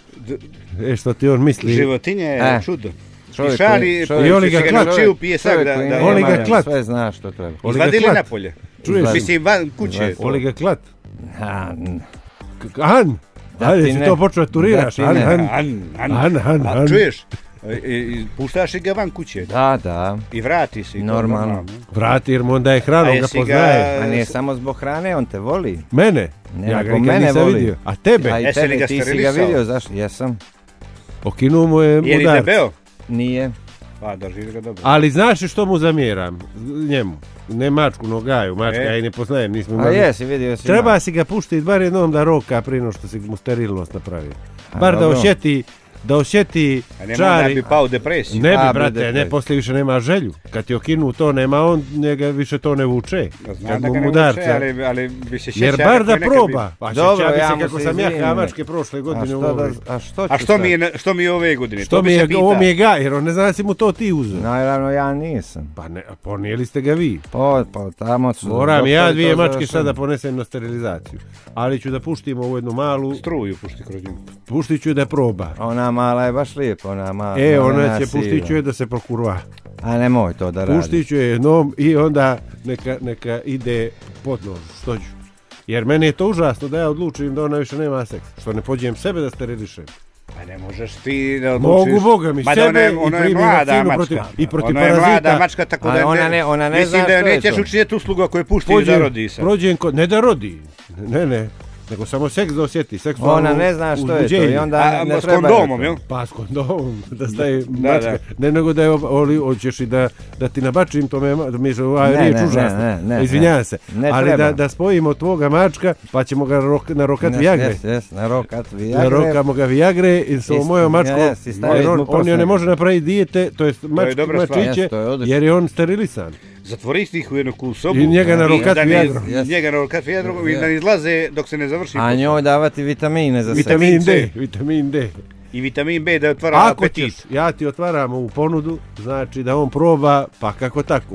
E, što ti on misli? Životinje je E. čudo. Čovjek I šali, koji- I čovjek- oni ga se klat- naučio u pijesak čovjek da... koji da nema Oni ga manja, klat. sve zna što treba. Oli ga Izvadili klat. napolje. Čuješ? Mislim, van kuće. Izvadili. Oli ga klat. Ha, n- K- Han! Da Ajde, ti si ne. to počeo da turiraš. Da ti Han, ne. han. An, an, Han, han, A, han. čuješ? E, e, puštaš ga van kuće Da, da. i vrati se. i to Normalno. Vrati jer mu onda je A hranu, ga jesi ga- poznaje. A nije samo zbog hrane, on te voli. Mene? Ne, Ja ga nego nikad mene nisam voli. vidio. A tebe? A i Jesi li tebe, ga ti si ga sterilisao? vidio, zašto? Jesam. Okinuo mu je Je li udar. debeo? Nije. Pa, drži ga dobro. Ali znaš što mu zamjeram? Njemu. Ne mačku, no gaju. Mačka E. ja i ne poznajem. Nismo A imali- jesi, vidio si. Treba ima. si ga puštiti bar jednom da roka prije no što si mu sterilnost napravio. A, Bar da dobro. osjeti, da osjeti A nema da čari. bi pao u depresiju. Ne bi, A, brate, bude ne, to. poslije više nema želju. Kad ti okinu to, nema on, njega više to ne vuče. Znam Kad da mu ga ne udarca. vuče, ali, ali bi se Jer sjeća bar kako da je nekad proba. Pa Dobro, sjeća bi ja se mu kako se sam ja izvinim. kamačke prošle A godine u što, da, ovoj. a što bio. A ću što sad? mi je, što mi je ove godine? Što To mi bi je, se pita. ovo mi je ga, jer on ne zna da si mu to ti uzeo. Naravno, ja nisam. Pa ne, ponijeli ste ga vi. Pa, pa tamo su... Moram i ja doktori dvije to mačke završili. sada ponesem na sterilizaciju. Ali ću da puštimo u jednu malu, Struju pušti kroz nju. puštit ću da proba. Ona mala je baš lijepa, ona mala. E, ona malena će siva. pustit ću je da se prokurva. A nemoj to da radi. Pustit ću je jednom i onda neka, neka ide pod nož, što ću. Jer meni je to užasno da ja odlučim da ona više nema seks. Što ne pođem sebe da sterilišem. Pa ne možeš ti da odlučiš. Mogu Boga mi Ma da sebe ona je, i ona je primim mlada vakcinu mačka. protiv, i protiv ona je mlada parazita. mačka, tako A da ona ne- ona ne mislim zna da što je nećeš to. učiniti uslugu ako je pušti da Pođem, rodi se. prođem kod, ne da rodi, ne, ne, nego samo seks da osjeti, seksualno Ona ne zna što je to uzbuđenje. i onda A, ne, ne s treba kondomom, joj to. jel? Pa s kondomom, da staje Da, mačka, da. ne nego da je, oli, hoćeš i da, da ti nabačim, to me, da mi je ova Ne, riječ ne, užasna, ne, ne, ne, izvinjavam ne. se, Ne ali treba. da, da spojimo tvoga mačka, pa ćemo ga rok, narokat Jes, Viagre. jes, jes, na rokat Viagre. Narokamo ga Viagre i sa Isto, mojom mačkom, jes, i staviš jer on, mu on joj ne prsne. može napraviti dijete, to jest mački, dobra stvar. mačiće, Jes, to je odlično. jer je on sterilisan. Zatvoriš ih u jednu ku sobu. I njega narokat da ne- Viagrom. Jes. Njega narokat Viagrom i da ne izlaze dok se ne završi A posao. njoj davati vitamine za sebe. Vitamin C. D, vitamin D. I vitamin B da otvara Ako apetit. ćeš, ja ti otvaram ovu ponudu, znači da on proba, pa kako tako.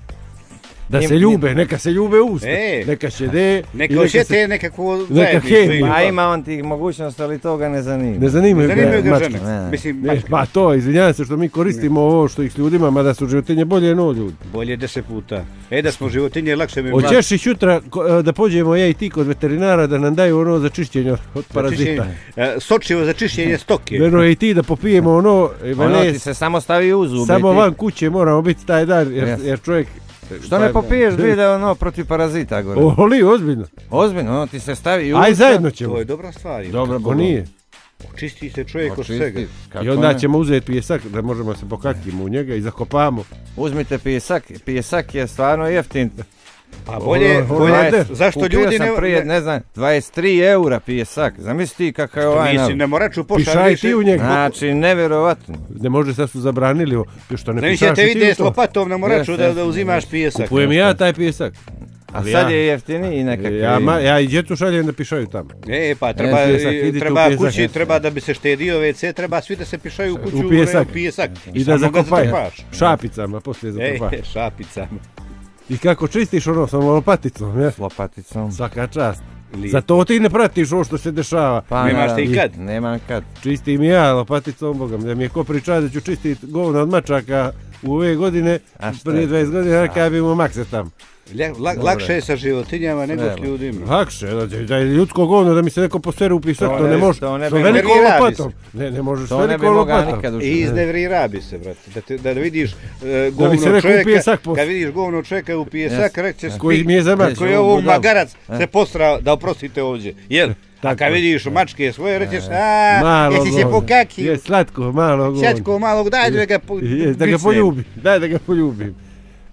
Da Im- se ljube, neka se ljube usta, E. neka će de, i Neka osjete nekakvu Neka zajednicu. hemiju. i- A ima on tih mogućnosti, ali toga ne zanima. ne zanimaju Zanimaju ga ga mačke. žene. Ne. Mislim, Ne, mačke. pa to, izvinjavam se što mi koristimo ovo što ih s ljudima, mada su životinje bolje no ljudi. Bolje deset puta. E da smo životinje, lakše mi Hoćeš i jutra ko- da pođemo ja i ti kod veterinara da nam daju ono za čišćenje od parazita. E, Sočivo za čišćenje stoke. Vero i ti da popijemo ono, e, Ono vele, ti se samo stavi u zube. samo ti- van kuće moramo biti taj dan, jer, Jes. jer čovjek... Što ne popiješ bile ono protiv parazita gore? Oli, ozbiljno. Ozbiljno, ono ti se stavi u Aj usta. zajedno ćemo. To je dobra stvar. Dobro, Ako Bogo. nije. Čisti se čovjek od Očisti. svega. Kako I onda ne? ćemo uzeti pijesak da možemo se pokakimo u njega i zakopamo. Uzmite pijesak, pijesak je stvarno jeftin. Pa bolje, Ono, bolje, ono, zašto Kupio ljudi sam ne... prije, ne znam, dvadeset tri eura pijesak. Zamisli ti kakav je ovaj Mislim, nav. ne moraču pošalj Pišaj više. ti u njega. Znači, nevjerovatno. Ne može, sad su zabranili ovo. Još što ne Ne pišaš više te i ti vide u s to. lopatom na moraču Jes, da, jes, da uzimaš jes. pijesak. Kupujem i ja taj pijesak. A Ali sad ja- je jeftiniji nekakvi. Ja, ma, ja i djecu šaljem da pišaju tamo. E, pa treba, E, pijesak, idite u treba pijesak, kući, jes. treba da bi se štedio ve ce, treba svi da se pišaju u kuću U pijesak. u pijesak. I da samo ga zakopaju. zatrpaš. Šapicama, poslije zakopaš. E, šapicama. I kako čistiš ono sa lopaticom, ja? S lopaticom. Svaka čast. Lijepo. Zato ti ne pratiš ovo što se dešava. Pa, Nemaš naravno. ti kad? Nemam kad. Čistim i ja lopaticom, bogam. Da mi je ko priča da ću čistiti govna od mačaka u ove godine, A šta prije je? dvadeset godina, kada bi mu makse tam. Lja- la- Dobro. lakše je sa životinjama nego s Treba. ljudima. Lakše, da, da je ljudsko govno da mi se neko posere u pisak, To to ne ne- može. to ne S bi velikom mogli raditi. lopatom. Ne, ne možeš s To ne bi velikom mogao lopatom. nikad I ušli. iznevrira bi se, brate. Da, te, da, da vidiš uh, Da bi govno se rekao u čovjeka, pijesak poslije. kad vidiš govno čovjeka u pijesak, Jes. reći ćeš Koji mi je za mačku. koji je ovo budal. magarac E. se postrao da oprostite ovdje. Jel? A Tako kad je. vidiš mačke svoje, reći ćeš, a, Malo jesi se govno. pokaki, Je slatko, malo govno. šačko malog, daj da ga po, Je, da ga bicnem. poljubim, daj da ga poljubim.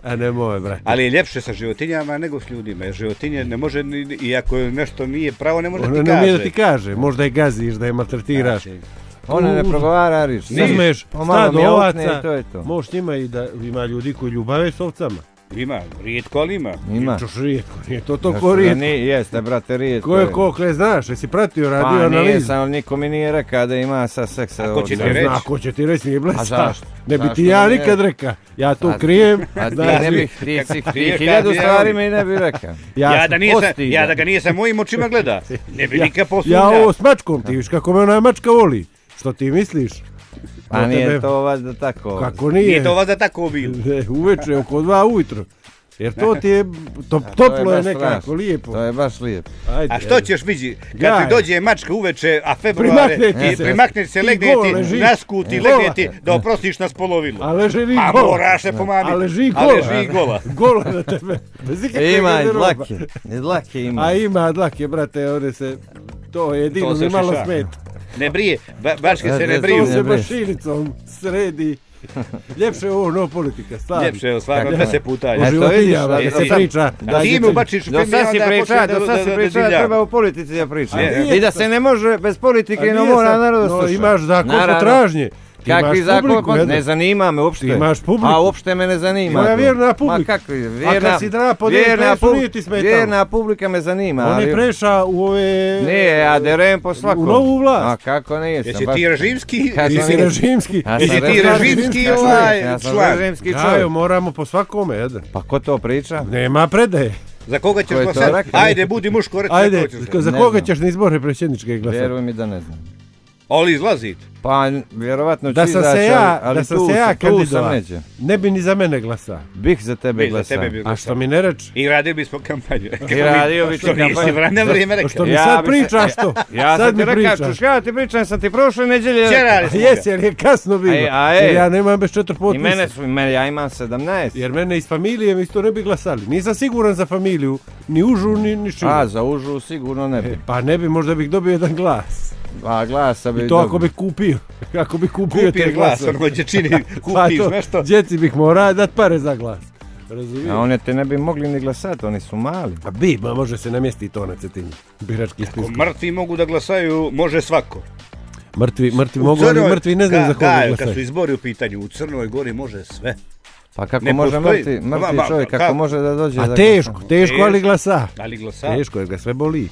A nemoj, brate. Ali je ljepše sa životinjama nego s ljudima. Jer životinje ne može, ni- i ako nešto nije pravo, ne može da Ona ti ne umije kaže. da ti kaže, možda je gaziš, da je maltretiraš. Znači, Ona ne progovara riječ. Uzmeš Pomalo stado mjaukne ovaca, i to je to. možeš njima i da ima ljudi koji ljubave s ovcama. Ima, rijetko, ali ima. Ima. Čuš rijetko, nije to Zašto toliko da rijetko. nije? Jeste, brate, rijetko. Ko je je. kokle, znaš, jesi pratio, radio Pa analizu. nisam, ali niko mi nije rekao da ima sa seksa. A ko će ovdje. ti Ne reći? zna, ko će ti reći, nije blesa. A zašto? Ne bi Zašto ti ja da ne? nikad rekao. Ja to A- krijem. A ti znaš, ne bih, ti si Kako ti je, hiljadu kad je, stvari ali- mi ne bi rekao. Ja, sam da nisam, postidan. ja da ga nisam mojim očima gleda. Ne bi Ja- nikad posumnja. Ja ovo s mačkom, ti viš kako me ona mačka voli. Što ti misliš? Pa O nije tebe- to valjda tako. Kako nije? Nije to valjda tako bilo. Ne, uveče oko dva ujutro. Jer to ti je, to, A to je toplo je baš nekako, strašno. lijepo. To je baš lijepo. Ajde, A što ćeš vidi, kad Gaj. ti dođe mačka uveče, a februare, Primakne ti i se. primakne se, Ti legne gol ti, leži. nasku ti, Gola. legne ti, da oprostiš nas polovilu. A leži ni A gola. moraš se pomamiti. A leži A gola. leži gola. Gola na tebe. Bez ikakve E, ima i garderoba. dlake. I dlake ima. A ima dlake, brate, one se, to jedino To se mi malo šiša. smeta. Ne brije, ba, bačke se ne To briju. To se Ne brije. mašinicom sredi. Ljepše je ovo no politika, stvarno. Ljepše je stvarno Kako? deset puta. O Eto, životinjama, vidiš, da se e, priča. A ti mu bačiš u Do film i sad si onda priča, počne do da- sad da- si da priča, divlja. treba u politici da priča. A nije I da sad. se ne može bez A politike nije no mora sad, narod da no, sluša. imaš zakon Naravno. potražnje. Ti Kakvi imaš zakon? publiku, Pa jedan. ne zanima me uopšte. Ti imaš publiku. A uopšte me ne zanima. Tvoja to. vjerna Ma publika. kakvi, A vjerna, kad si drapo vjerna, D P S-u, pu- nije ti smetalo. vjerna publika me zanima. On ali- je preša u ove... Nije, ja derem po svakom. U novu vlast. A kako nisam? Jesi baš- ti režimski? Kad Ti sam si re- režimski. Ja sam Jesi ti režimski režimski čovjek. ovaj Ja sam član? režimski Gajo, čovjek. moramo po svakome, jedan. Pa ko to priča? Nema predaje. Za koga Ko ćeš je to glasati? rekao? Ajde, budi muško, reci za Ajde, koga ćeš glasati. za Ne koga znam. ćeš na izbore predsjedničke glasati? Vjeruj mi da ne znam. Ali izlazi. Pa vjerovatno ću Da sam izaći, se ja, ali da sam tu, se ja tu sam kandidovao, neće. ne bi ni za mene glasao. Bih za tebe Bi za glasao. tebe bi A glasao. što mi ne reče? I radili bismo kampanju. I radio bi Što ti nisi kampanju. vra- na vrijeme rekao. Što mi Ja sad bi se- pričaš to? Ja sad sam ti mi rekao, pričaš. čuš, ja ti pričam, sam ti prošle nedjelje Včera rekao. li A smo jes, ga? jer je kasno bilo. Ej, a Jer ej. ja nemam bez četiri I potpisa. mene su, mene, ja imam sedamnaest. Jer mene iz familije mi isto ne bi glasali. Nisam siguran za familiju, ni užu, ni, ni širu. A, za užu sigurno ne E, bi. pa ne bi, možda bih dobio jedan glas. A glasa bi I to ako dobio. bi kupio. Ako bi kupio Kupi te glas, glasove. ono će čini, Pa kupiš to, nešto. djeci bih morao dat pare za glas. Razumiješ? A one te ne bi mogli ni glasati, oni su mali. A bi, ma može se namjestiti to na Cetinju. Birački Ako spisak. mrtvi mogu da glasaju, može svako. Mrtvi, mrtvi U mogu, ali Crnoj- mrtvi ne znaju Ga- za koga Gaju, Kad su glasaju. izbori u pitanju, u Crnoj Gori može sve. Pa kako Ne može postoji. mrtvi, Ma, mrtvi ma, čovjek, kako? kako može da dođe A da teško, glasa? teško, ali glasa. Ali glasa. Teško, jer ga sve boli.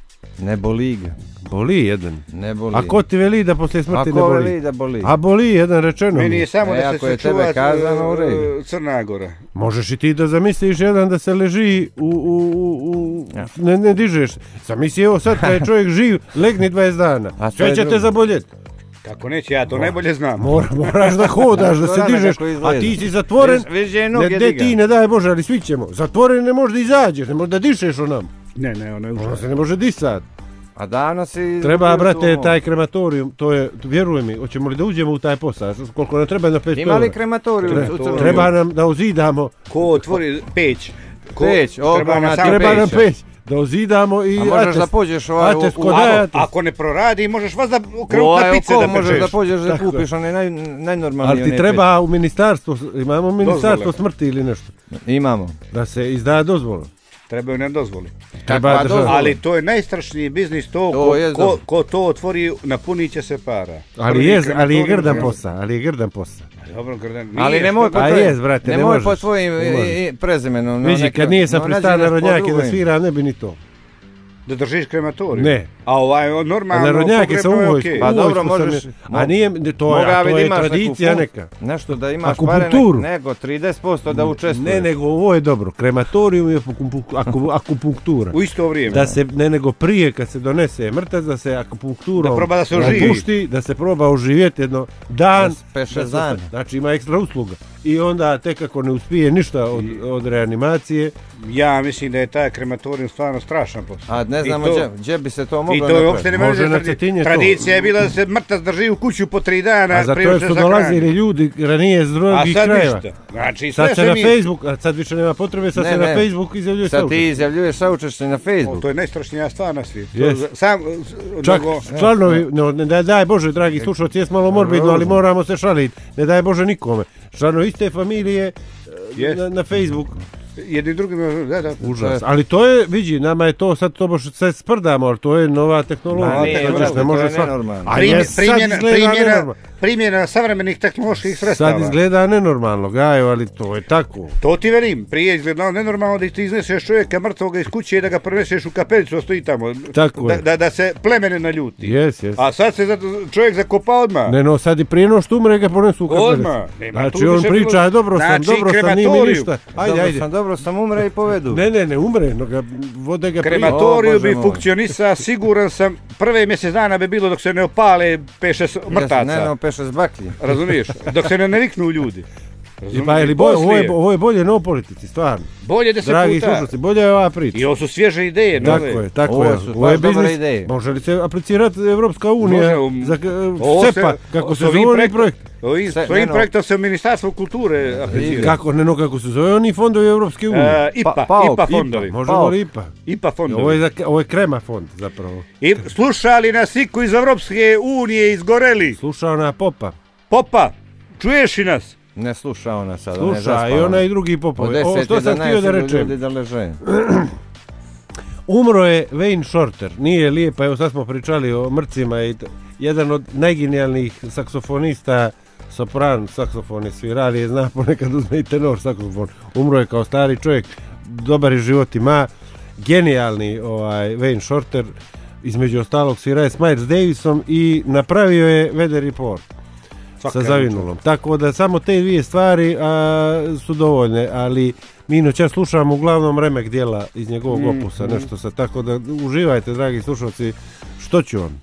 Ne boli ga, Boli jedan. ne boli. A ko ti veli da poslije smrti A ne ko boli? veli da boli? A boli jedan rečeno. Meni mi. je samo E, da se ako je sačuva tebe kazano, u e, redu. Crna Gora. Možeš i ti da zamisliš jedan da se leži u... u, u, u Ja. ne, ne dižeš. Zamisli evo sad kad je čovjek živ, legni dvadeset dana. A to Sve je će te drugo. zaboljeti. Kako neće, ja to najbolje znam. Mora, moraš da hodaš, da se Zorane, dižeš, kako izgleda. a ti si zatvoren. Viš- viš je Ne, noge ne diga. ti, ne daj Bože, ali svi ćemo. Zatvoren ne možeš da izađeš, ne možeš da dišeš o nam. Ne, ne, ono je Ono užas. se ne može disat. A davno si... Treba, bio brate, tu- taj krematorium, to je, vjeruj mi, hoćemo li da uđemo u taj posao, koliko nam treba na pet Ima li eura? krematoriju Tre- u Crnoj Treba Gori? nam da ozidamo, Ko otvori peć? Ko, Peć, treba ogromna nam ti samo treba nam peća. peć, da ozidamo i A možeš atest. da pođeš ovaj u... Atest u- kod u- Ajat. Ako ne proradi, možeš vas da u krupna ovaj pice oko da možeš da pečeš. pođeš da Tako je. kupiš onaj naj, najnormalniji. Ali ti onaj treba u ministarstvo, imamo ministarstvo Dozvole. smrti ili nešto, peć. Imamo. da se izda dozvola. Trebaju nam dozvoli. Treba Kakva država. dozvola? Ali to je najstrašniji biznis, to, To ko, je ko, dobro. ko to otvori, napunit će se para. Ali Prvi je, ali je krematorij grdan u- posao, ali je grdan posao. Dobro, grdan. Nije, Ali nemoj što- po A tvojim, jes, brate, ne nemoj po možeš. tvojim Ne možeš. i- i prezimenom. no Viži, neki- kad nije sam no, pristao nađi na nešto po rodnjake da drugim. svira, ne bi ni to. Da držiš krematorij? Ne. A ovaj on A normalno na rodnjake sam u pogrebno je vojsku. okej. Pa u dobro, vojsku sam možeš- je- A nije, to, je, Moga a to vidi, je imaš neku tradicija fun- neka. Nešto da imaš Akupunkturu. pare, ne- nego trideset posto da učestvuješ. Ne, nego ovo je dobro. Krematorium je akupu- aku- akupunktura. U isto vrijeme. Da se, ne nego prije kad se donese mrtac, da se akupunkturom Da proba da se oživi. pušti, da se proba oživjeti jedno dan. Da se peše da se- dan. Znači ima ekstra usluga. I onda tek ako ne uspije ništa od, od reanimacije, Ja mislim da je taj krematorij stvarno strašan posao. A ne ne znamo to, gdje, gdje bi se to moglo i to napraviti. uopšte ne Može može na tradi- Cetinje to. Tradicija je bila da se mrtav drži u kuću po tri dana. A za prije to što su se dolazili hrani. ljudi ranije iz A drugih sad krajeva. ništa. Znači, sve Sad se se na mi... Facebook, a sad više nema potrebe, sad Ne, se ne. na Facebook izjavljuje Sad ti saučešće. izjavljuješ saučešće na O, Facebook. to je najstrašnija stvar na svijetu. Yes. To- Sam, Čak nego- članovi, no, ne daj, daj Bože, dragi slušalci, jes malo morbidno, ali moramo se šaliti. Ne daj Bože nikome. Članovi iste familije e, Yes. na, na Facebook. jedni drugima, da, da. Užas. Ali to je, vidi, nama je to sad to baš sve sprdamo, ali to je nova tehnologija. Ma nije, Kažeš, brate, ne može to je svak- nenormalno. A Primje- je, sad primjena, izgleda primjena, nenormalno. primjena savremenih tehnoloških sredstava. Sad izgleda nenormalno, Gajo, ali to je tako. To ti velim, prije izgledalo nenormalno da ti izneseš čovjeka mrtvoga iz kuće i da ga preneseš u kapelicu, a stoji tamo. Tako da, je. da, da se plemene naljuti. Jes, jes. A sad se zato čovjek zakopa odmah. Ne, no, sad i prije no što umre ga ponesu u kapelicu. Odmah. Nema Znači, tu on više priča, bilo- dobro sam, Znači, dobro sam, nije mi krematoriju. ništa. Ajde, dobro ajde. sam, dobro sam, umre i povedu. Ne, ne, ne, umre, no ga, vode ga prije. Krematoriju O, Bože bi moj. funkcionisao, siguran sam, prve mjesec dana bi bilo dok se ne opale pet šest mrtaca. Ne, ne, peše s baklji. Razumiješ? Dok se ne naviknu ljudi. I pa, je li bolje, ovo, je, ovo je bolje no politici, stvarno. Bolje deset Dragi puta. slušalci, bolje je ova priča. I ovo su svježe ideje. Tako nove. je, tako Ovo je. su Ovo je baš dobre biznis. ideje. Može li se aplicirati Evropska unija Može, um, za uh, Ovo se- SEPA, kako s se ovim zove onaj projekt- projekt? Ovim, Sve- s ovim ne, no. projektom se Ministarstvo kulture aplicira. Kako, ne no, kako se zove oni fondovi Evropske unije? E, I P A, Pa- Pauk, I P A I P A, fondovi. Možemo Pauk. li I P A? I P A fondovi. Ovo je, za, ovo je krema fond, zapravo. I slušali nas iku iz Evropske unije izgoreli. Slušao na Popa. Popa, čuješ i nas? Ne sluša ona sada, ne Sluša, zaspava. i ona i drugi Po Popovi. O, deset što sam htio da rečem? ljudi da leže. Umro je Wayne Shorter, nije lijepa, evo sad smo pričali o mrcima i t- jedan od najgenijalnijih saksofonista, sopran saksofon je svirali, je zna ponekad uzme i tenor saksofon. Umro je kao stari čovjek, dobar je život ima, genijalni ovaj, Wayne Shorter, između ostalog svira je s Miles Davisom i napravio je Weather Report sa zavinulom. Tako da samo te dvije stvari a, su dovoljne, ali mi noćas slušamo uglavnom remek dijela iz njegovog Mm, opusa, mm. nešto sa, tako da uživajte, dragi slušalci, što ću vam?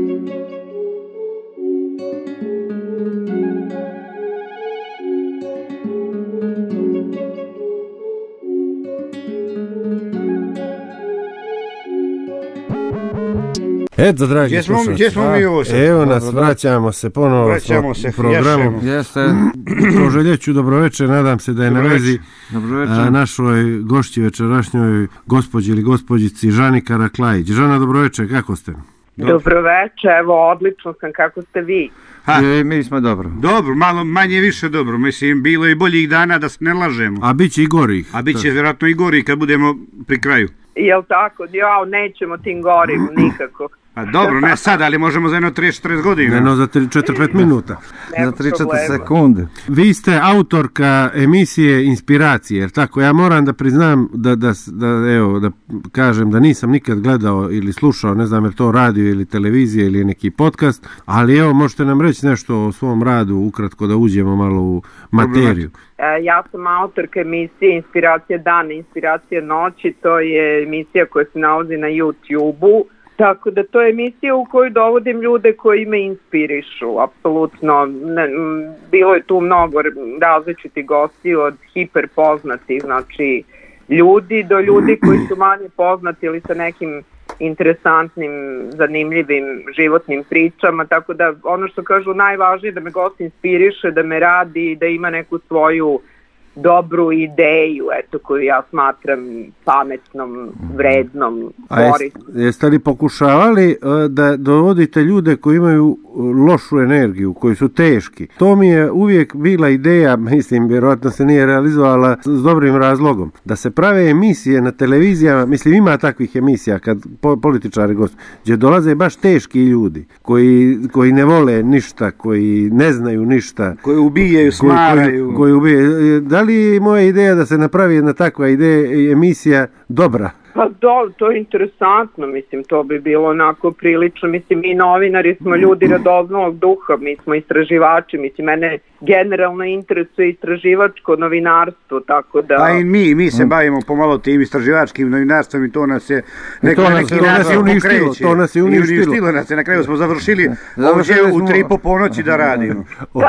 Eto, dragi Gdje smo, slušalci, gdje smo mi ovo sad? evo nas, vraćamo se ponovo Vraćamo smo se, u programu. jašemo. Jeste, Poželjeću dobroveče, nadam se da je na Dobroveče. vezi dobro a, večer. našoj gošći večerašnjoj gospođi ili gospođici Žani Karaklajić. Žana, dobroveče, kako ste? Dobro večer, evo odlično sam, kako ste vi? Ha. I mi smo dobro. Dobro, malo manje više dobro. Mislim, bilo je i boljih dana da se ne lažemo. A bit će i gorih. A bit će vjerojatno i gori kad budemo pri kraju. Jel tako? Jao, nećemo tim gorim nikako. A dobro, ne sad, ali možemo za jedno trideset četrdeset godina. Ne, no, za četiri pet minuta. Nema Za tri četiri problema. sekunde. Vi ste autorka emisije Inspiracije, jer tako? Ja moram da priznam da, da, da, evo, da kažem da nisam nikad gledao ili slušao, ne znam je li to radio ili televizija ili neki podcast, ali evo možete nam reći nešto o svom radu, ukratko da uđemo malo u materiju. E, ja sam autorka emisije Inspiracija dana, Inspiracija noći, to je emisija koja se nalazi na YouTube-u. Tako da to je emisija u kojoj dovodim ljude koji me inspirišu, apsolutno. Ne, m, bilo je tu mnogo različitih gosti, od hiper poznatih, znači ljudi do ljudi koji su manje poznati ili sa nekim interesantnim, zanimljivim životnim pričama, tako da ono što kažu najvažnije je da me gost inspiriše, da me radi i da ima neku svoju dobru ideju, eto, koju ja smatram pametnom, vrednom, A jest, korisnom. jeste li pokušavali e, da dovodite ljude koji imaju lošu energiju, koji su teški? To mi je uvijek bila ideja, mislim, vjerojatno se nije realizovala s dobrim razlogom, da se prave emisije na televizijama, mislim, ima takvih emisija kad po, političari gostuju, gdje dolaze baš teški ljudi, koji, koji ne vole ništa, koji ne znaju ništa, Koji ubijaju, koji, smaraju. koji, koji ubije. Da li je moja ideja da se napravi jedna takva ideja, emisija dobra? Pa do, to je interesantno, mislim, to bi bilo onako prilično, mislim, mi novinari smo ljudi radoznalog duha, mi smo istraživači, mislim, mene generalno interesuje istraživačko novinarstvo, tako da... Pa i mi, mi se bavimo pomalo tim istraživačkim novinarstvom i to nas je neko to na nas- neki to nas način je uništilo, pokreće. to nas je I uništilo. uništilo nas je, na kraju smo završili Završili ovdje u smo- tri po ponoći da radimo.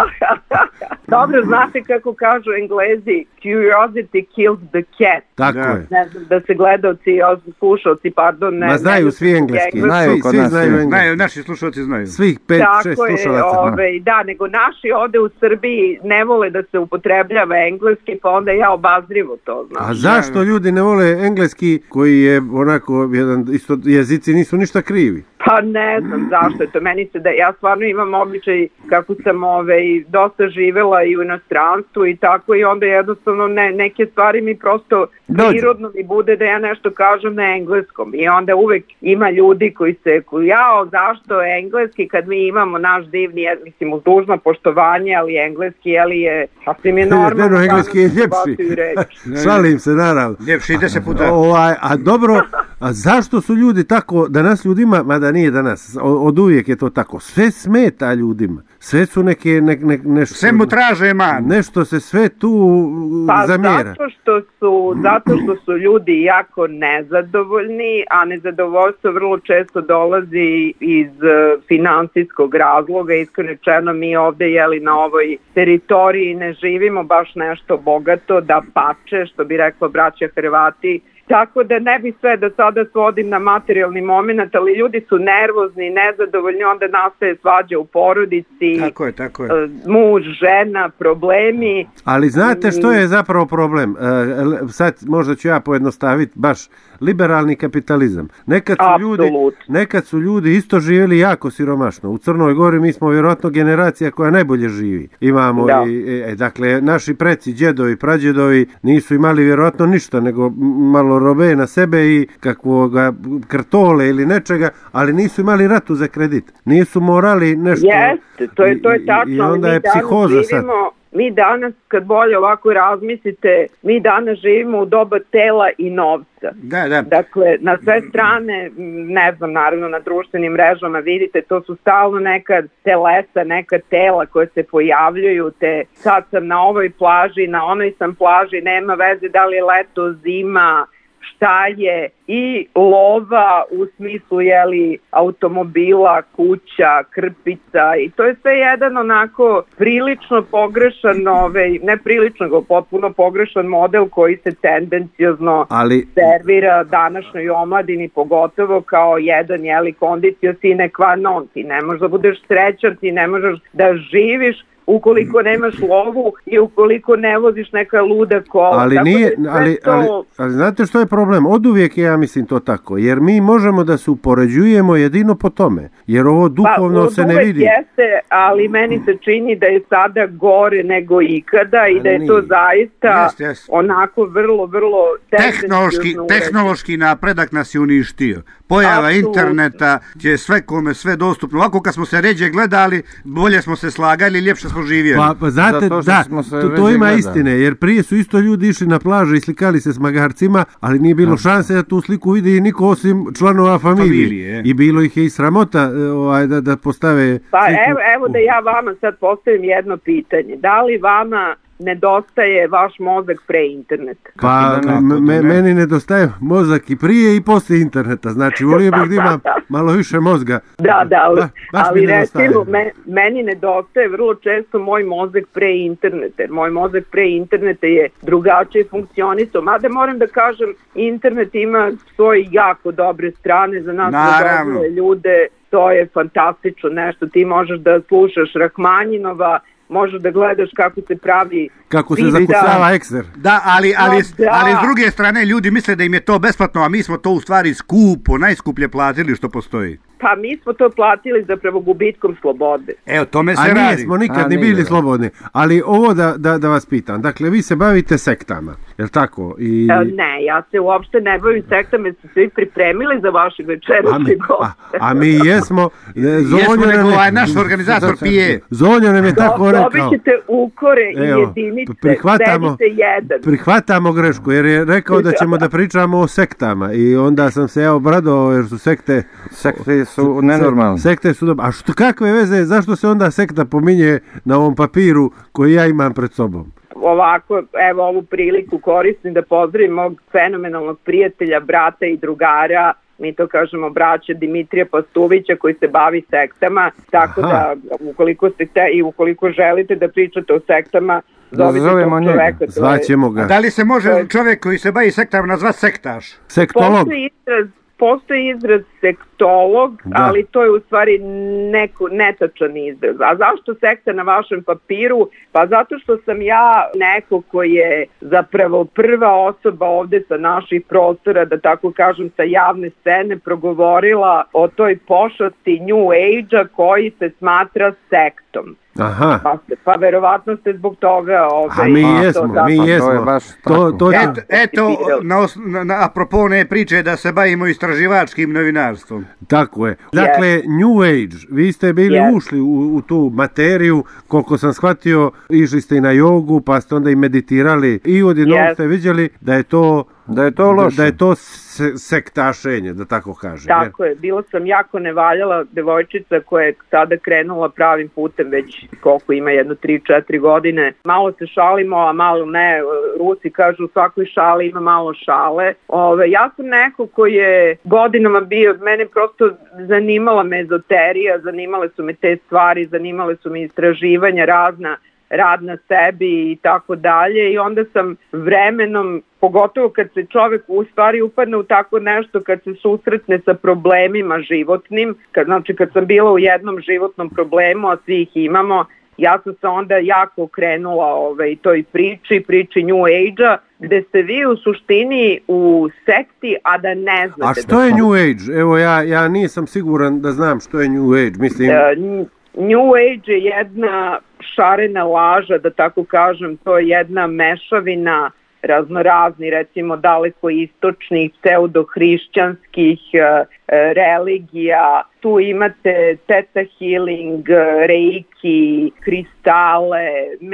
Dobro, znate kako kažu Englezi, curiosity kills the cat. Tako Da. je. Ne znam da se gledalci naši slušalci, pardon, ne, Ma znaju ne, svi engleski, znaju svi, kod svi nas, znaju svi. engleski. Znaju, naši slušalci znaju. Svih pet, šest Tako je, slušalaca. ovaj, da, nego naši ovde u Srbiji ne vole da se upotrebljava engleski, pa onda ja obazrivo to znam. A zašto ljudi ne vole engleski koji je onako jedan, isto jezici nisu ništa krivi? Pa ne znam zašto je to. Meni se da ja stvarno imam običaj kako sam ovaj, dosta živela i u inostranstvu i tako i onda jednostavno ne, neke stvari mi prosto Dođu. prirodno mi bude da ja nešto kažem na engleskom i onda uvek ima ljudi koji se jao zašto engleski kad mi imamo naš divni, mislim uz dužno poštovanje, ali engleski jeli je sasvim je normalno. Ne, no, engleski je danas ljepši. ubacaju reč. Šalim se, naravno. Ljepši ide se puta. Ovaj, a dobro, a zašto su ljudi tako, danas ljudima, mada nije danas, od uvijek je to tako, sve smeta ljudima, sve su neke, ne, ne, nešto, Sve mu traže man. nešto se sve tu Pa zamjera. zato što su, zato što su ljudi jako nezadovoljni, a nezadovoljstvo vrlo često dolazi iz uh, finansijskog razloga. Iskreno rečeno, mi ovde jeli na ovoj teritoriji ne živimo baš nešto bogato, da pače, što bi rekla braća Hrvati. Tako da ne bi sve da sada svodim na materijalni moment, ali ljudi su nervozni, nezadovoljni, onda nastaje svađa u porodici, Tako je, tako je. uh, muž, žena, problemi. Ali znate što je zapravo problem? E, sad možda ću ja pojednostaviti baš liberalni kapitalizam. Nekad su, ljudi, Apsolutno. nekad su ljudi isto živjeli jako siromašno. U Crnoj Gori mi smo vjerojatno generacija koja najbolje živi. Imamo Da. i, e, dakle, naši preci, djedovi, prađedovi nisu imali vjerojatno ništa, nego malo robe na sebe i kakvoga kartole ili nečega, ali nisu imali ratu za kredit. Nisu morali nešto... Jeste, to je, to je i- tačno. I ali onda mi je danas psihoza sad. živimo, mi danas, kad bolje ovako razmislite, mi danas živimo u doba tela i novca. Da, da. Dakle, na sve strane, m, ne znam, naravno na društvenim mrežama vidite, to su stalno neka telesa, neka tela koje se pojavljuju, te sad sam na ovoj plaži, na onoj sam plaži, nema veze da li je leto, zima, šta je, i lova u smislu jeli automobila, kuća, krpica, i to je sve jedan onako prilično pogrešan, ovaj, ne prilično, nego potpuno pogrešan model koji se tendenciozno Ali servira današnjoj omladini, pogotovo kao jedan jeli kondicio sine qua non. Ti ne možeš da budeš srećan, ti ne možeš da živiš ukoliko nemaš lovu i ukoliko ne voziš neka luda kola. Ali Tako nije, da je sve ali, to- ali, ali znate što je problem? Od uvijek je, ja mislim, to tako. Jer mi možemo da se upoređujemo jedino po tome. Jer ovo duhovno pa, se ne uvek vidi. jeste, ali meni se čini da je sada gore nego ikada i da je to nije. zaista Jeste, jeste. onako vrlo, vrlo Tehnološki, tendenciozno uređeno. tehnološki napredak nas je uništio. Pojava Apsolutno. interneta će sve kome sve dostupno. Ovako kad smo se ređe gledali, bolje smo se slagali, ljepše smo živjeli. Pa, pa znate, Zato što da, smo se to, to ređe ima gledali. istine, jer prije su isto ljudi išli na plažu i slikali se s magarcima, ali nije bilo šanse da tu sliku vidi niko osim članova familije. Familije, I bilo ih je i sramota e, ovaj, da, da postave Pa sliku. evo, evo da ja vama sad postavim jedno pitanje. Da li vama nedostaje vaš mozak pre interneta? Pa Kako da ne, m- kako da me- ne. meni nedostaje mozak i prije i poslije interneta. Znači, volio bih da imam malo više mozga. Da, da, ali, Ba- baš mi ali nedostaje. recimo me, meni nedostaje vrlo često moj mozak pre interneta. jer Moj mozak pre interneta je drugačije funkcionisao. Mada moram da kažem, internet ima svoje jako dobre strane za nas Naravno. razvojne ljude. To je fantastično nešto. Ti možeš da slušaš Rahmanjinova, možeš da gledaš kako se pravi Kako se pizza. zakucava ekser. Da, ali, ali, No, da. ali s druge strane ljudi misle da im je to besplatno, a mi smo to u stvari skupo, najskuplje platili što postoji. Pa mi smo to platili zapravo gubitkom slobode. Evo, tome se A radi. nismo nikad A ni nije, bili da. slobodni. Ali ovo da, da, da vas pitam. Dakle, vi se bavite sektama, jel tako? I... E, Ne, ja se uopšte ne bavim sektama, jer su se vi pripremili za vaše A večerašnje mi, a, goste. a mi jesmo... e, Jesmo, Zonja nego nam je- ovaj naš organizator pije. Zonja nam je tako rekao. Dobit ćete ukore i Evo, jedinice, prihvatamo, sedite jedan. prihvatamo grešku, jer je rekao da ćemo da pričamo o sektama i onda sam se ja obradovao jer su sekte... Sekte su nenormalne. Sekte su dobro. A što, kakve veze, zašto se onda sekta pominje na ovom papiru koji ja imam pred sobom? Ovako, evo ovu priliku koristim da pozdravim mog fenomenalnog prijatelja, brata i drugara, mi to kažemo braća Dimitrija Pastuvića koji se bavi sektama, tako Aha. da ukoliko ste te i ukoliko želite da pričate o sektama, zovite tog čoveka. Zvaćemo ga. A da li se može čovjek koji se bavi sektama nazvati sektaš? Sektolog? Postoji izraz, postoji izraz sektolog, Da. ali to je u stvari neko netačan izraz. A zašto sekta na vašem papiru? Pa zato što sam ja neko koji je zapravo prva osoba ovde sa naših prostora, da tako kažem sa javne scene, progovorila o toj pošasti New Age-a koji se smatra sektom. Aha. Pa, pa verovatno ste zbog toga... Ove, A mi to jesmo, zato- mi to je jesmo. baš To, tako. to će- Eto, eto na, os- na, na, apropo one priče da se bavimo istraživačkim novinarstvom. Tako je. Dakle, New Age, vi ste bili Yes. ušli u, u tu materiju, koliko sam shvatio, išli ste i na jogu, pa ste onda i meditirali i odjednom Yes. ste vidjeli da je to Da je to loše. Da je to se, sektašenje, da tako kažem. jer- Tako je, bila sam jako nevaljala devojčica koja je sada krenula pravim putem već koliko ima jedno tri četiri godine. Malo se šalimo, a malo ne. Rusi kažu u svakoj šali ima malo šale. Ove, ja sam neko koji je godinama bio, mene prosto zanimala me ezoterija, zanimale su me te stvari, zanimale su me istraživanja razna, rad na sebi i tako dalje i onda sam vremenom, pogotovo kad se čovjek u stvari upadne u tako nešto, kad se susretne sa problemima životnim, kad, znači kad sam bila u jednom životnom problemu, a svi ih imamo, ja sam se onda jako okrenula ovaj, toj priči, priči New Age-a, gde ste vi u suštini u sekti, a da ne znate. A što je New Age? Evo, ja, ja nisam siguran da znam što je New Age. Mislim, E, New Age je jedna šarena laža, da tako kažem, to je jedna mešavina raznorazni, recimo daleko istočnih, pseudohrišćanskih e, religija. Tu imate Theta Healing, Reiki, kristale,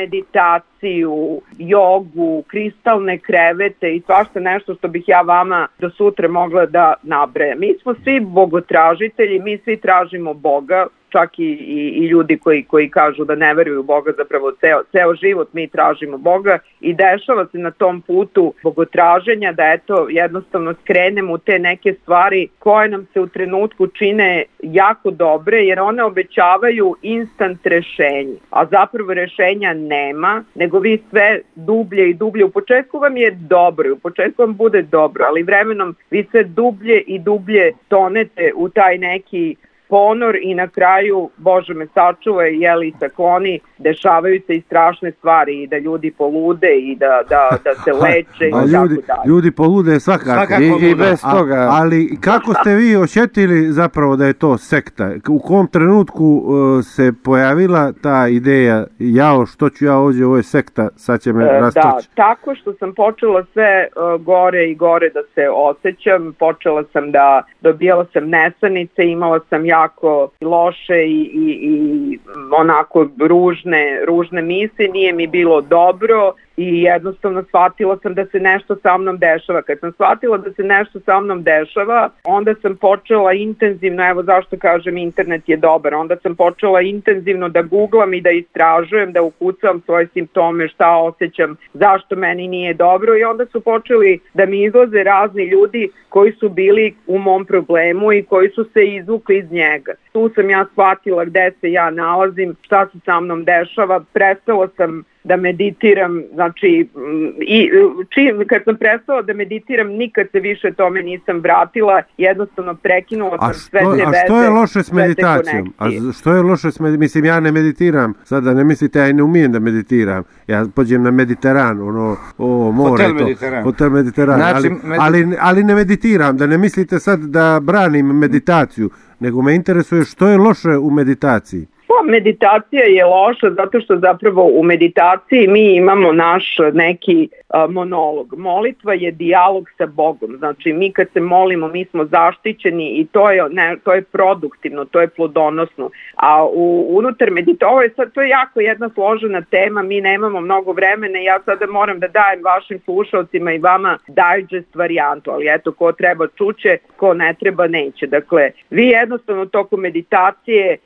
meditaciju, jogu, kristalne krevete i svašta nešto što bih ja vama do sutra mogla da nabrajam. Mi smo svi bogotražitelji, mi svi tražimo Boga, čak i, i, i ljudi koji, koji kažu da ne veruju u Boga, zapravo ceo, ceo život mi tražimo Boga i dešava se na tom putu bogotraženja da eto jednostavno skrenemo u te neke stvari koje nam se u trenutku čine jako dobre jer one obećavaju instant rešenje, a zapravo rešenja nema, nego vi sve dublje i dublje. U početku vam je dobro, u početku vam bude dobro, ali vremenom vi sve dublje i dublje tonete u taj neki ponor i na kraju, Bože me sačuvaj, jeli sakloni, dešavaju se i strašne stvari i da ljudi polude i da, da, da se leče i a tako ljudi, dalje. ljudi polude svakako. Svakako I, i bez A- toga. ali kako ste vi osjetili zapravo da je to sekta? U kom trenutku uh, se pojavila ta ideja, jao što ću ja ovdje, ovo je sekta, sad će me E, Da, rastoći? tako što sam počela sve uh, gore i gore da se osjećam, počela sam da dobijala sam nesanice, imala sam jako loše i, i, i onako ružne, ružne misli, nije mi bilo dobro i jednostavno shvatila sam da se nešto sa mnom dešava. Kad sam shvatila da se nešto sa mnom dešava, onda sam počela intenzivno, evo zašto kažem internet je dobar, onda sam počela intenzivno da googlam i da istražujem, da ukucam svoje simptome, šta osjećam, zašto meni nije dobro i onda su počeli da mi izlaze razni ljudi koji su bili u mom problemu i koji su se izvukli iz njega. Tu sam ja shvatila gde se ja nalazim, šta se sa mnom dešava, prestala sam da meditiram, znači i čim, kad sam prestala da meditiram nikad se više tome nisam vratila, jednostavno prekinula sam A sve što, te a veze, što je loše s sve te meditacijom? A konekcije. z- što je loše s meditacijom? Mislim, ja ne meditiram. Sada ne mislite, ja i ne umijem da meditiram. Ja pođem na Mediteran, ono, o, more. Hotel to. Mediteran. Hotel Mediteran. Znači, ali, medi- ali, ali ne meditiram, da ne mislite sad da branim meditaciju, nego me interesuje što je loše u meditaciji. Pa, meditacija je loša zato što zapravo u meditaciji mi imamo naš neki a, monolog. Molitva je dijalog sa Bogom. Znači mi kad se molimo mi smo zaštićeni i to je, ne, to je produktivno, to je plodonosno. A u, unutar meditacije, sad to je jako jedna složena tema, mi nemamo mnogo vremena i ja sada moram da dajem vašim slušalcima i vama digest varijantu, ali eto ko treba čuće, ko ne treba neće. Dakle, vi jednostavno tokom meditacije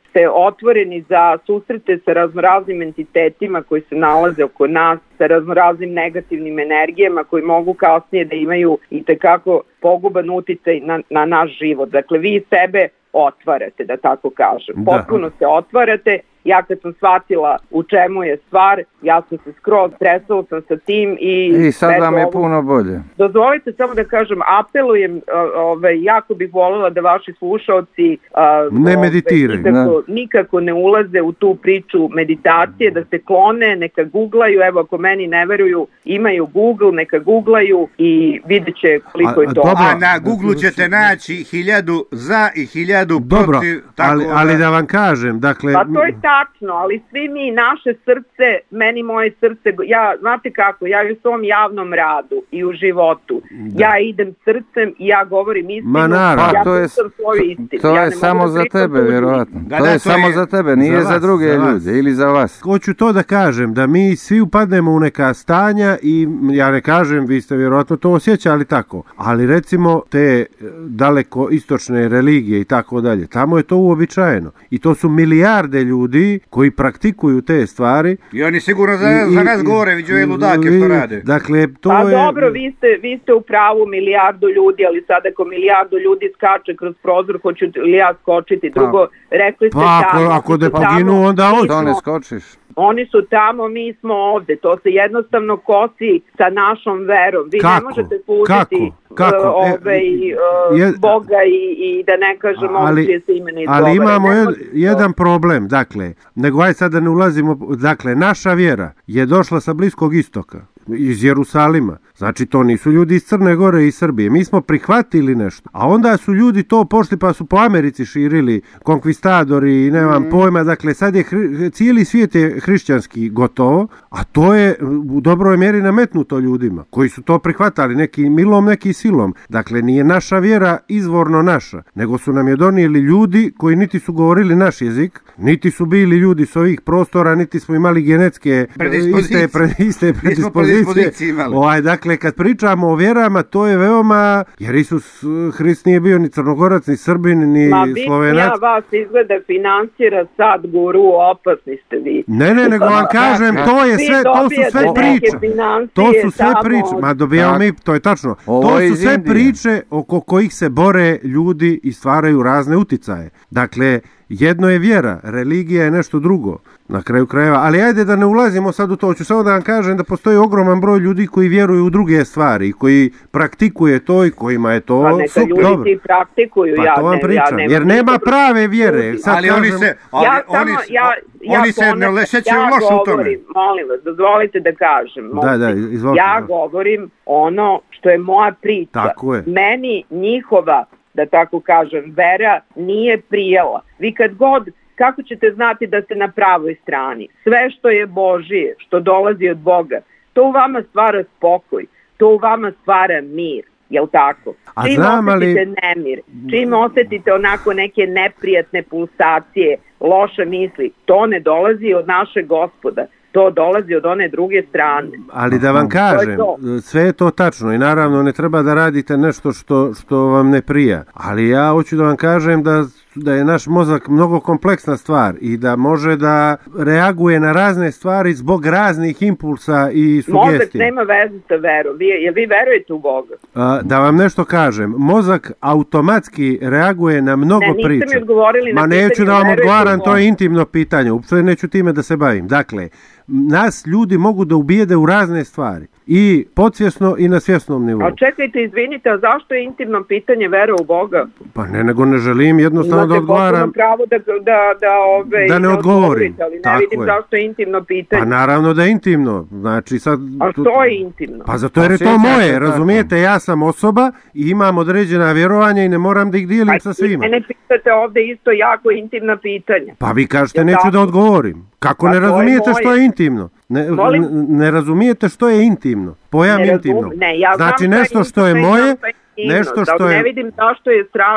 ste otvoreni za susrete sa raznoraznim entitetima koji se nalaze oko nas, sa raznoraznim negativnim energijama koji mogu kasnije da imaju i tekako poguban uticaj na, na naš život. Dakle, vi sebe otvarate, da tako kažem. Potpuno se otvarate. Ja kad sam shvatila u čemu je stvar, ja sam se skroz presala sam sa tim i... I sad vam je ovo puno bolje. Dozvolite samo da kažem, apelujem, ove, jako bih voljela da vaši slušalci ne meditiraju. Nikako, nikako ne ulaze u tu priču meditacije, da se klone, neka googlaju, evo ako meni ne veruju, imaju Google, neka googlaju i vidjet će koliko a, je to. Dobro, a na Google ćete naći hiljadu za i hiljadu dobro, protiv. Tako ali, ali da vam kažem, dakle... Pa to je tačno, ali svi mi, naše srce, meni moje srce, ja, znate kako, ja u svom javnom radu i u životu, da. Ja idem srcem i ja govorim istinu, Ma, naravno. ja to je, svoju istinu. To ja je samo da za tebe, vjerovatno. Da, to da, je to samo je za tebe, nije za, za vas, druge za ljude vas. ili za vas. Hoću to da kažem, da mi svi upadnemo u neka stanja i ja ne kažem, vi ste vjerovatno to osjećali tako, ali recimo te daleko istočne religije i tako dalje, tamo je to uobičajeno. I to su milijarde ljudi koji praktikuju te stvari. I oni sigurno za, I, za nas govore, viđu je ludake što rade. Dakle, to pa je... dobro, vi ste, vi ste u pravu milijardu ljudi, ali sad ako milijardu ljudi skače kroz prozor, hoću li ja skočiti? Drugo, rekli ste pa, tamo. Pa ako da poginu, onda hoću. To ne skočiš. Oni su tamo, mi smo ovde. To se jednostavno kosi sa našom verom. Vi kako? ne možete služiti Kako? Ove, e, je, Boga i, i da ne kažem ovo čije se ime ne izgovore. Ali imamo jed, jedan problem, dakle, nego aj sad da ne ulazimo, dakle, naša vjera je došla sa Bliskog istoka, iz Jerusalima. Znači, to nisu ljudi iz Crne Gore i Srbije. Mi smo prihvatili nešto. A onda su ljudi to pošli pa su po Americi širili, konkvistadori i nemam mm. pojma. Dakle, sad je hri, cijeli svijet je hrišćanski gotovo, a to je u dobroj mjeri nametnuto ljudima koji su to prihvatali, neki milom, neki silom. Dakle, nije naša vjera izvorno naša, nego su nam je donijeli ljudi koji niti su govorili naš jezik, niti su bili ljudi s ovih prostora, niti smo imali genetske iste, pre, iste predispozicije. Ovaj, dakle, kad pričamo o vjerama, to je veoma, jer Isus Hrist nije bio ni Crnogorac, ni Srbin, ni Ma, Slovenac. Ja vas izgleda financira sad guru, opasni ste vi. Ne, ne, nego vam kažem, to je sve, to su sve priče. To su sve priče, ma dobijamo mi, to je tačno. Ovo to su sve Indije. Priče oko kojih se bore ljudi i stvaraju razne uticaje. Dakle, jedno je vjera, religija je nešto drugo, na kraju krajeva, ali ajde da ne ulazimo sad u to, ću samo da vam kažem da postoji ogroman broj ljudi koji vjeruju u druge stvari, koji praktikuje to i kojima je to pa neka super. ljudi Dobro. ti praktikuju, pa ja, to vam ne, pričam, ja jer nema prave vjere. Sad ali kažem, oni se, ali ja oni, samo, ja, ja oni se ne lešećaju ja loše u tome. Govorim, molim vas, dozvolite da kažem. Da, da, izvolite, ja da. govorim ono što je moja priča. Tako je. Meni njihova, da tako kažem, vera nije prijela. Vi kad god, kako ćete znati da ste na pravoj strani? Sve što je Božije, što dolazi od Boga, to u vama stvara spokoj, to u vama stvara mir, jel tako? A čim znam, osjetite ali... nemir, čim osjetite onako neke neprijatne pulsacije, loše misli, to ne dolazi od našeg Gospoda. To dolazi od one druge strane. Ali da vam kažem, to je to. Sve je to tačno i naravno ne treba da radite nešto što, što vam ne prija. Ali ja hoću da vam kažem da, da je naš mozak mnogo kompleksna stvar i da može da reaguje na razne stvari zbog raznih impulsa i sugestija. Mozak nema veze sa verom. Vi, jel vi verujete u Boga? A, da vam nešto kažem, mozak automatski reaguje na mnogo ne, priča. Ne, niste mi odgovorili na Ma pitanje. neću da vam odgovaram, to je intimno pitanje. Uopšte neću time da se bavim. Dakle, nas ljudi mogu da ubijede u razne stvari. I podsvjesno i na svjesnom nivou. A čekajte, izvinite, a zašto je intimno pitanje vera u Boga? Pa ne, nego ne želim jednostavno imate da odgovaram. Imate pravo da, da, da, ove, da ne odgovorim. Ali ne tako vidim je. zašto je intimno pitanje. Pa naravno da je intimno. Znači sad... A što je intimno? Pa zato jer je to moje, razumijete, ja sam osoba i imam određena vjerovanja i ne moram da ih dijelim pa, sa svima. Mene pitate ovdje isto jako intimna pitanja. Pa vi kažete neću tako? Da odgovorim. Kako pa ne razumijete je što je intimno? Ne, ne, ne razumijete što je intimno? Pojam ne intimno. Ne, ja znači znam nešto što je moje, intimno, nešto što da je... Ne vidim zašto je strašno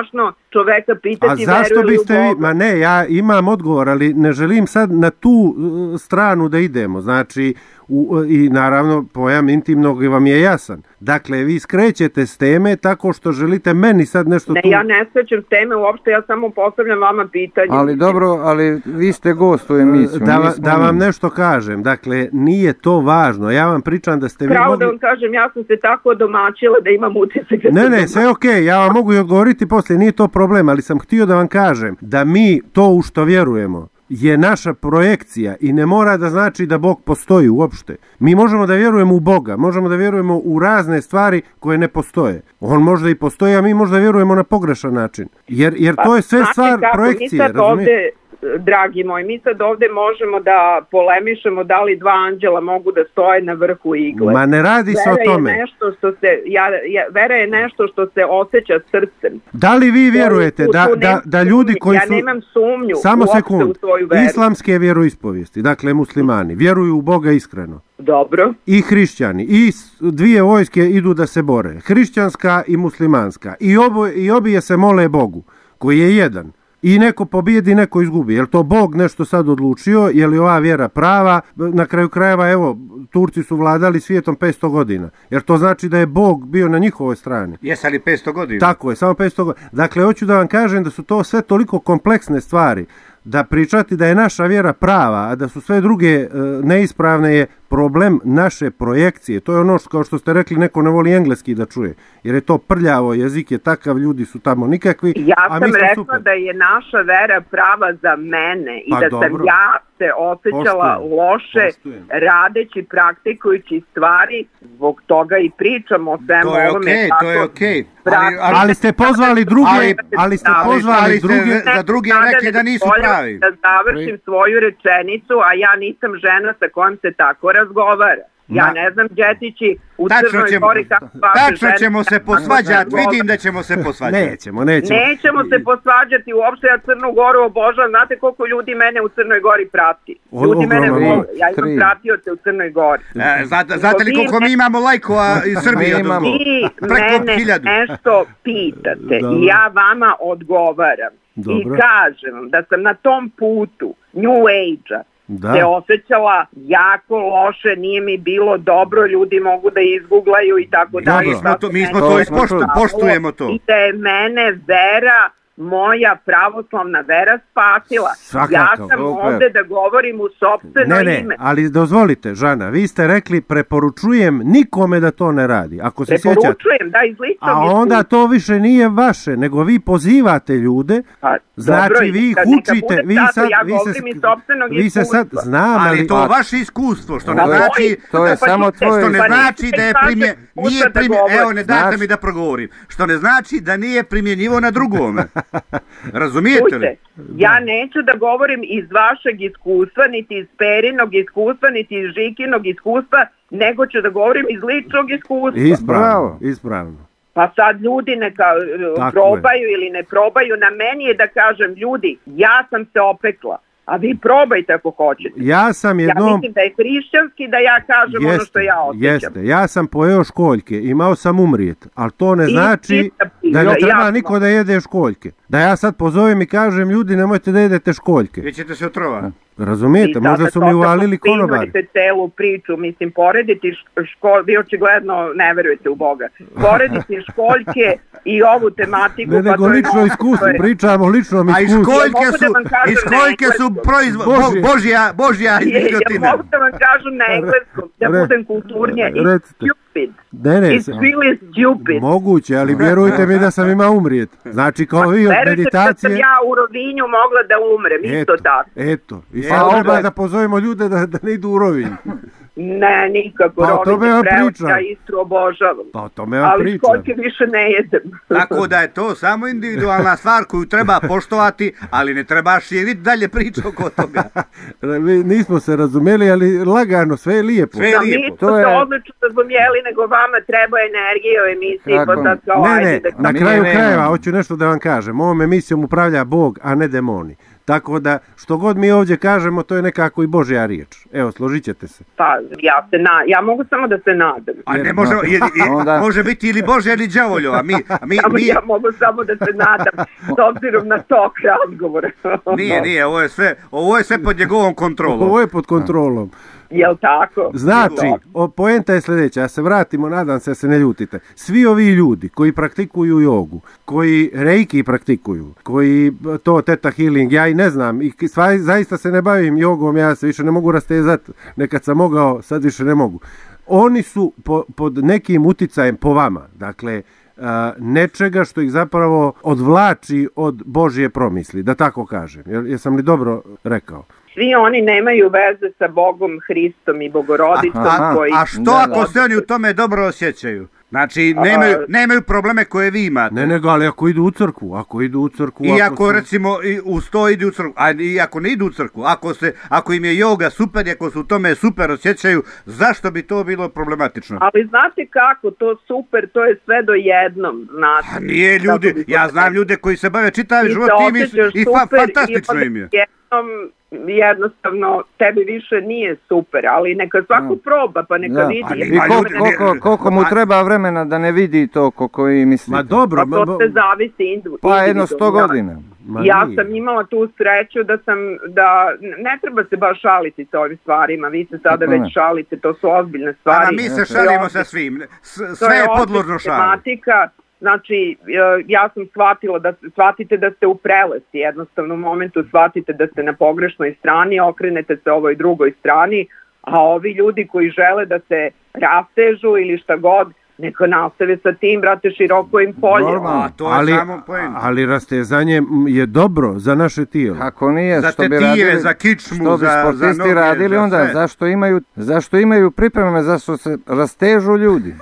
čoveka pitati A veruje zašto li biste u vi, Boga. ma ne, ja imam odgovor, ali ne želim sad na tu uh, stranu da idemo, znači, u, i naravno pojam intimnog vam je jasan. Dakle, vi skrećete s teme tako što želite meni sad nešto Ne, tu... ja ne skrećem teme uopšte, ja samo postavljam vama pitanje. Ali dobro, ali vi ste gost u emisiju. Da, va- nismo da vam mi. nešto kažem, dakle, nije to važno, ja vam pričam da ste vi Pravo mogli... da vam kažem, ja sam se tako domaćila da imam utisak da Ne, sam ne, doma- sve je okej, ja vam mogu i odgovoriti poslije, nije to problem, ali sam htio da vam kažem da mi to u što vjerujemo je naša projekcija i ne mora da znači da Bog postoji uopšte. Mi možemo da vjerujemo u Boga, možemo da vjerujemo u razne stvari koje ne postoje. On možda i postoji, a mi možda vjerujemo na pogrešan način. Jer, jer to je sve Znate stvar kako, projekcije, Mi sad razumijete? ovde, dragi moji, mi sad ovde možemo da polemišemo da li dva anđela mogu da stoje na vrhu igle. Ma ne radi se o Vera je tome. nešto što se, ja, ja, vera je nešto što se osjeća srcem. Da li vi vjerujete Tu- da, tu da, nemam da ljudi sumnje. koji ja su... nemam sumnju Samo uopšte sekund. u svoju veru. Islamske vjeroispovijesti, dakle muslimani, vjeruju u Boga iskreno. Dobro. I hrišćani, i s- dvije vojske idu da se bore, hrišćanska i muslimanska, i, obo, i obije se mole Bogu, koji je jedan. I neko pobijedi, neko izgubi. Je li to Bog nešto sad odlučio? Je li ova vjera prava? Na kraju krajeva, evo, Turci su vladali svijetom petsto godina. Jer to znači da je Bog bio na njihovoj strani. Jesi li petsto godina? Tako je, samo petsto godina. Dakle, hoću da vam kažem da su to sve toliko kompleksne stvari, da pričati da je naša vjera prava, a da su sve druge e, neispravne je problem naše projekcije. To je ono što, kao što ste rekli, neko ne voli engleski da čuje. Jer je to prljavo, jezik je takav, ljudi su tamo nikakvi. Ja a sam mi smo rekla super. da je naša vera prava za mene i Pa da dobro. sam ja se osjećala Poštujem, loše poštujem. radeći, praktikujući stvari, zbog toga i pričamo o svemu To je ovome. okej, kako to je okej. prati- Ali- Ali ste pozvali druge, Ali- ali ste ali- pozvali ali ste- druge... za druge Sada rekli ne da nisu dozvoljam pravi. Da završim svoju rečenicu, a ja nisam žena sa kojom se tako razgovara. Ja Ma- ne znam, Đetići, u Tačno Crnoj ćemo, Gori kako vaše tačno žene ćemo se tako posvađati, razgovara. vidim da ćemo se posvađati. Nećemo, nećemo. Nećemo se posvađati uopšte, ja Crnu Goru obožavam. Znate koliko ljudi mene u Crnoj Gori prati? O- Ljudi mene ogromno. vole, ja imam Tri. pratioce u Crnoj Gori. E, znate, znate li Vi koliko mi ne- imamo lajkova iz Srbije? Mi imamo. odozgo? Vi Preko mene hiljadu. nešto pitate Dobro. i ja vama odgovaram. Dobro. I kažem vam da sam na tom putu New Age-a Da. se osjećala jako loše, nije mi bilo dobro, ljudi mogu da izguglaju i tako Dobro. dalje. Mi smo to, mi smo To to smo ispoštu, čuli. poštujemo to. I da je mene vera, moja pravoslavna vera spasila. Svakako. Ja sam Super. ovde da govorim u sopstveno Ne, ne, ime. ali dozvolite, Žana, vi ste rekli preporučujem nikome da to ne radi. Ako se sjećate. Preporučujem, da, iz ličnog A onda iskustva. to više nije vaše, nego vi pozivate ljude, Pa, znači dobro, vi ih neka- neka učite, bude vi tako, sad, ja vi govorim se, iz sopstvenog vi se sad, iskustva. znam, ali, Ali to vaše iskustvo, što ne To je- znači... to je da- samo što tvoje- ne Pa znači nećete da je sad primje... pušta Nije da primje... govorim. Evo, ne dajte Znači- mi da progovorim. Što ne znači da nije primjenjivo na drugome. Razumijete li? Čujte, ja neću da govorim iz vašeg iskustva, niti iz Perinog iskustva, niti iz Žikinog iskustva, nego ću da govorim iz ličnog iskustva. ispravno, Bravo. ispravno. Pa sad ljudi neka e, Tako probaju ili ne probaju, na meni je da kažem, ljudi, ja sam se opekla, a vi probajte ako hoćete. Ja sam Ja jednom... mislim da je hrišćanski da ja kažem ono što ja osjećam. jeste, ja sam pojeo školjke, imao sam umrijet, ali to ne I znači ista priča, da ne treba jasno. niko da jede školjke. Da ja sad pozovem i kažem ljudi nemojte da jedete školjke. Vi ćete se otrovati. Razumijete, I možda sada su mi totalno uvalili konobari. spinujete celu priču, mislim, porediti školjke, vi očigledno ne verujete u Boga, porediti školjke i ovu tematiku. Ne, pa nego to je- lično iskustvo, to je- pričamo o ličnom A i iskustvu. školjke Ja mogu da su, vam kažem i školjke na su engleskom. proizvod, Božje. božja, božja Je, ja izmišljotina. mogu da vam kažem na engleskom, da Re- budem kulturnija. It's recite. stupid. Ne, ne, It's se- really stupid. moguće, ali vjerujte mi da sam imao umrijet. Znači, kao vi od Verujte da sam meditacije... ja u Rovinju mogla da umrem, isto tako. Eto, i Eto, sad treba da. da pozovemo ljude da, da ne idu u Rovinj. Ne, nikako, Pa o tome Rovinj vam je preoč, pričam. ja Istru obožavam. Pa o tome vam Ali pričam. školjke više ne jedem. Tako da je to samo individualna stvar koju treba poštovati, ali ne treba širiti dalje priču oko toga. Mi nismo se razumeli, ali lagano, sve je lijepo. Sve je Da, lijepo. mi smo To se je- odlično razumijeli, nego vama treba energije u emisiji, pa Tako. sad kao Ne, ajde ne, da... na Mi kraju nemamo. krajeva, hoću nešto da vam kažem. Ovom emisijom upravlja Bog, a ne demoni. Tako da, što god mi ovdje kažemo, to je nekako i Božja riječ. Evo, složit ćete se. Pa, ja, se na, ja mogu samo da se nadam. A ne može, je, je, Onda... može biti ili Božja ili đavoljo, a mi... A mi, samo mi... Ja mogu samo da se nadam, s obzirom na tok razgovora. Nije, nije, ovo je sve, ovo je sve pod njegovom kontrolom. Ovo je pod kontrolom. Jel tako? Znači, o, poenta je sljedeća, ja se vratimo, nadam se da se ne ljutite. Svi ovi ljudi koji praktikuju jogu, koji reiki praktikuju, koji to teta healing, ja i ne znam, i sva, zaista se ne bavim jogom, ja se više ne mogu rastezati, nekad sam mogao, sad više ne mogu. Oni su po, pod nekim uticajem po vama, dakle, a, nečega što ih zapravo odvlači od Božje promisli, da tako kažem. Jesam li dobro rekao? Svi oni nemaju veze sa Bogom, Hristom i Bogorodicom. A, koji... a što ako se oni u tome dobro osjećaju? Znači, nemaju, nemaju probleme koje vi imate. Ne, nego, ali ako idu u crkvu, ako idu u crkvu... I ako, ako su... recimo, i uz to idu u crkvu, a i ako ne idu u crkvu, ako, se, ako im je joga super, ako su u tome super osjećaju, zašto bi to bilo problematično? Ali znate kako, to super, to je sve do jednom, znate. A nije ljudi, ja znam ljude koji se bave čitavi život tim i, i fa, fantastično im je. Jednom, jednostavno tebi više nije super, ali neka svako proba, pa neka da. vidi. I koliko, koliko, koliko mu treba vremena da ne vidi to koliko i misli. Ma dobro. Pa to se zavisi individualno. Pa jedno sto godina. Ma ja nije. sam imala tu sreću da sam, da ne treba se baš šaliti sa ovim stvarima, vi se sada Tako već ne. šalite, to su ozbiljne stvari. A mi se šalimo sa svim, S, sve je podložno šalu. Tematika. Znači, ja sam shvatila da shvatite da ste u prelesti, jednostavno u momentu shvatite da ste na pogrešnoj strani, okrenete se ovoj drugoj strani, a ovi ljudi koji žele da se rastežu ili šta god, neka nastave sa tim, brate, široko im polje. A to je ali, samo poenta. ali rastezanje je dobro za naše tijelo. Kako nije, za što bi tetije, radili, za kičmu, što bi za, sportisti za noge, radili za onda, sve. zašto imaju, zašto imaju pripreme, zašto se rastežu ljudi?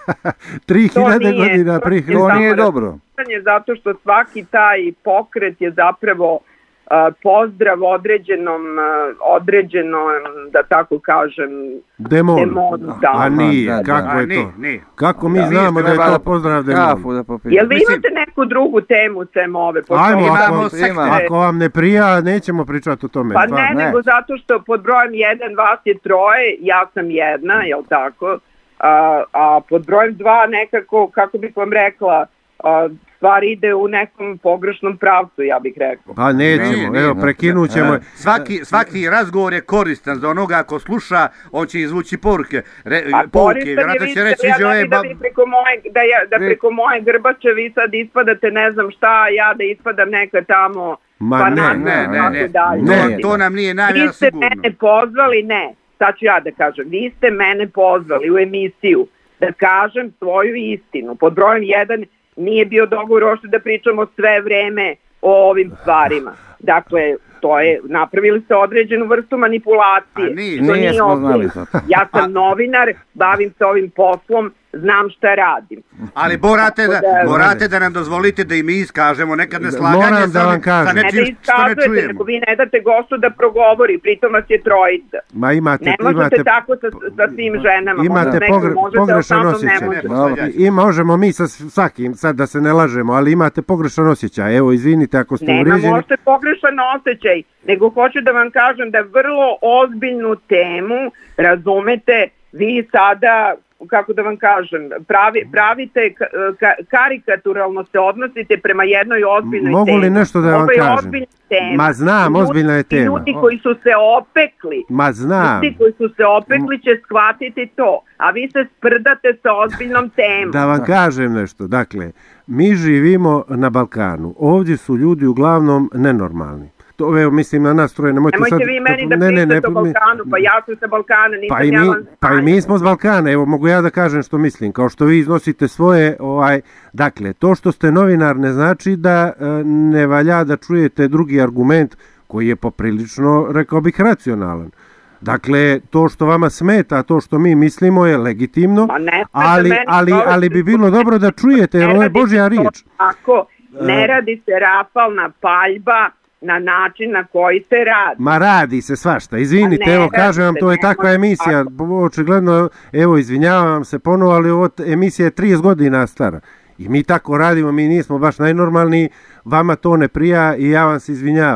tri hiljade nije- godina prije to To Hrista. nije dobro. Zato što svaki taj pokret je zapravo a, pozdrav određenom, a, određenom, da tako kažem, Demon. demonu. Da. A nije, Da, da. kako A, je nije, to? nije. Kako mi Da, znamo da je treba to pozdrav demonu? Kafu da popiju. Jel vi Mislim- imate neku drugu temu sem ove? Pošto Ajmo, ovo- Imamo ako, sekte. ako vam ne prija, nećemo pričati o tome. Pa stvarno. ne, ne. nego zato što pod brojem jedan vas je troje, ja sam jedna, jel tako? A, a pod brojem dva nekako, kako bih vam rekla, a, stvar ide u nekom pogrešnom pravcu, ja bih rekla. Pa nećemo, Nije, nije, evo, ne. prekinut ćemo. E, Svaki, svaki razgovor je koristan za onoga ako sluša, on će izvući poruke. Re, A poruke, koristan je, vjerojatno vi će ste- reći, ja iđe ne ove bi da bab... vi preko moje, da, ja, da Vi- preko moje grbače vi sad ispadate ne znam šta, a ja da ispadam neka tamo. Ma pa ne, nazad, Ne, ne, tako ne, dalje. Ne. to, to nam nije namjera Vi ste sigurno. mene pozvali, ne, sad ću ja da kažem, vi ste mene pozvali u emisiju da kažem svoju istinu. Pod brojem jedan nije bio dogovor uopšte da pričamo sve vreme o ovim stvarima. Dakle, to je, napravili ste određenu vrstu manipulacije. A nije. To Nije smo okej. znali za to. Ja sam novinar, bavim se ovim poslom, znam šta radim. Ali morate da, Tako da- morate da nam dozvolite da i mi iskažemo nekad neslaganje Moram da sa, vam onim- kažem. sa Ne da nečim što ne iskazujete, čujemo. nego vi ne date gostu da progovori, pritom vas je trojica. Ma imate, Ne možete imate, tako sa, sa svim ženama. imate možda pogre- nekom možete, ali pogrešan sa mnom ne osjećaj. možete. Dobro. I, i možemo mi sa svakim, sad da se ne lažemo, ali imate pogrešan osjećaj. Evo, izvinite ako ste Nema uvrijeđeni. možete pogrešan osjećaj, nego hoću da vam kažem da vrlo ozbiljnu temu, razumete, vi sada, kako da vam kažem, pravi, pravite, ka- ka- karikaturalno se odnosite prema jednoj ozbiljnoj Mogu temi. li nešto da vam Ovo je kažem? ozbiljna tema. Ma znam, Ljudi- ozbiljna je tema. Ljudi koji su se opekli, Ma znam. ljudi koji su se opekli će shvatiti to, a vi se sprdate sa ozbiljnom temom. Da vam kažem nešto. Dakle, mi živimo na Balkanu. Ovdje su ljudi uglavnom nenormalni. To, evo, mislim na nastroje, nemojte, Nemojte sad... vi meni da ne, ne, pričate ne, o Balkanu, pa ja sam sa Balkana, nisam Pa i, ja mi, vam pa i znaju. mi smo s Balkana, evo mogu ja da kažem što mislim, kao što vi iznosite svoje, ovaj, dakle, to što ste novinar ne znači da e, ne valja da čujete drugi argument koji je poprilično, rekao bih, racionalan. Dakle, to što vama smeta, to što mi mislimo je legitimno, Ma ne smeta ali, meni, ali, to- ali bi bilo dobro da čujete, jer Ne ovo je radi Božja se to riječ. Tako, ne E. radi se rafalna paljba na način na koji se radi. Ma radi se svašta, izvinite, Pa ne evo radi kažem vam, se, to je ne takva može emisija, očigledno, evo izvinjavam vam se ponovo, ali ovo t- emisija je trideset godina stara. I mi tako radimo, mi nismo baš najnormalniji, vama to ne prija i ja vam se izvinjavam.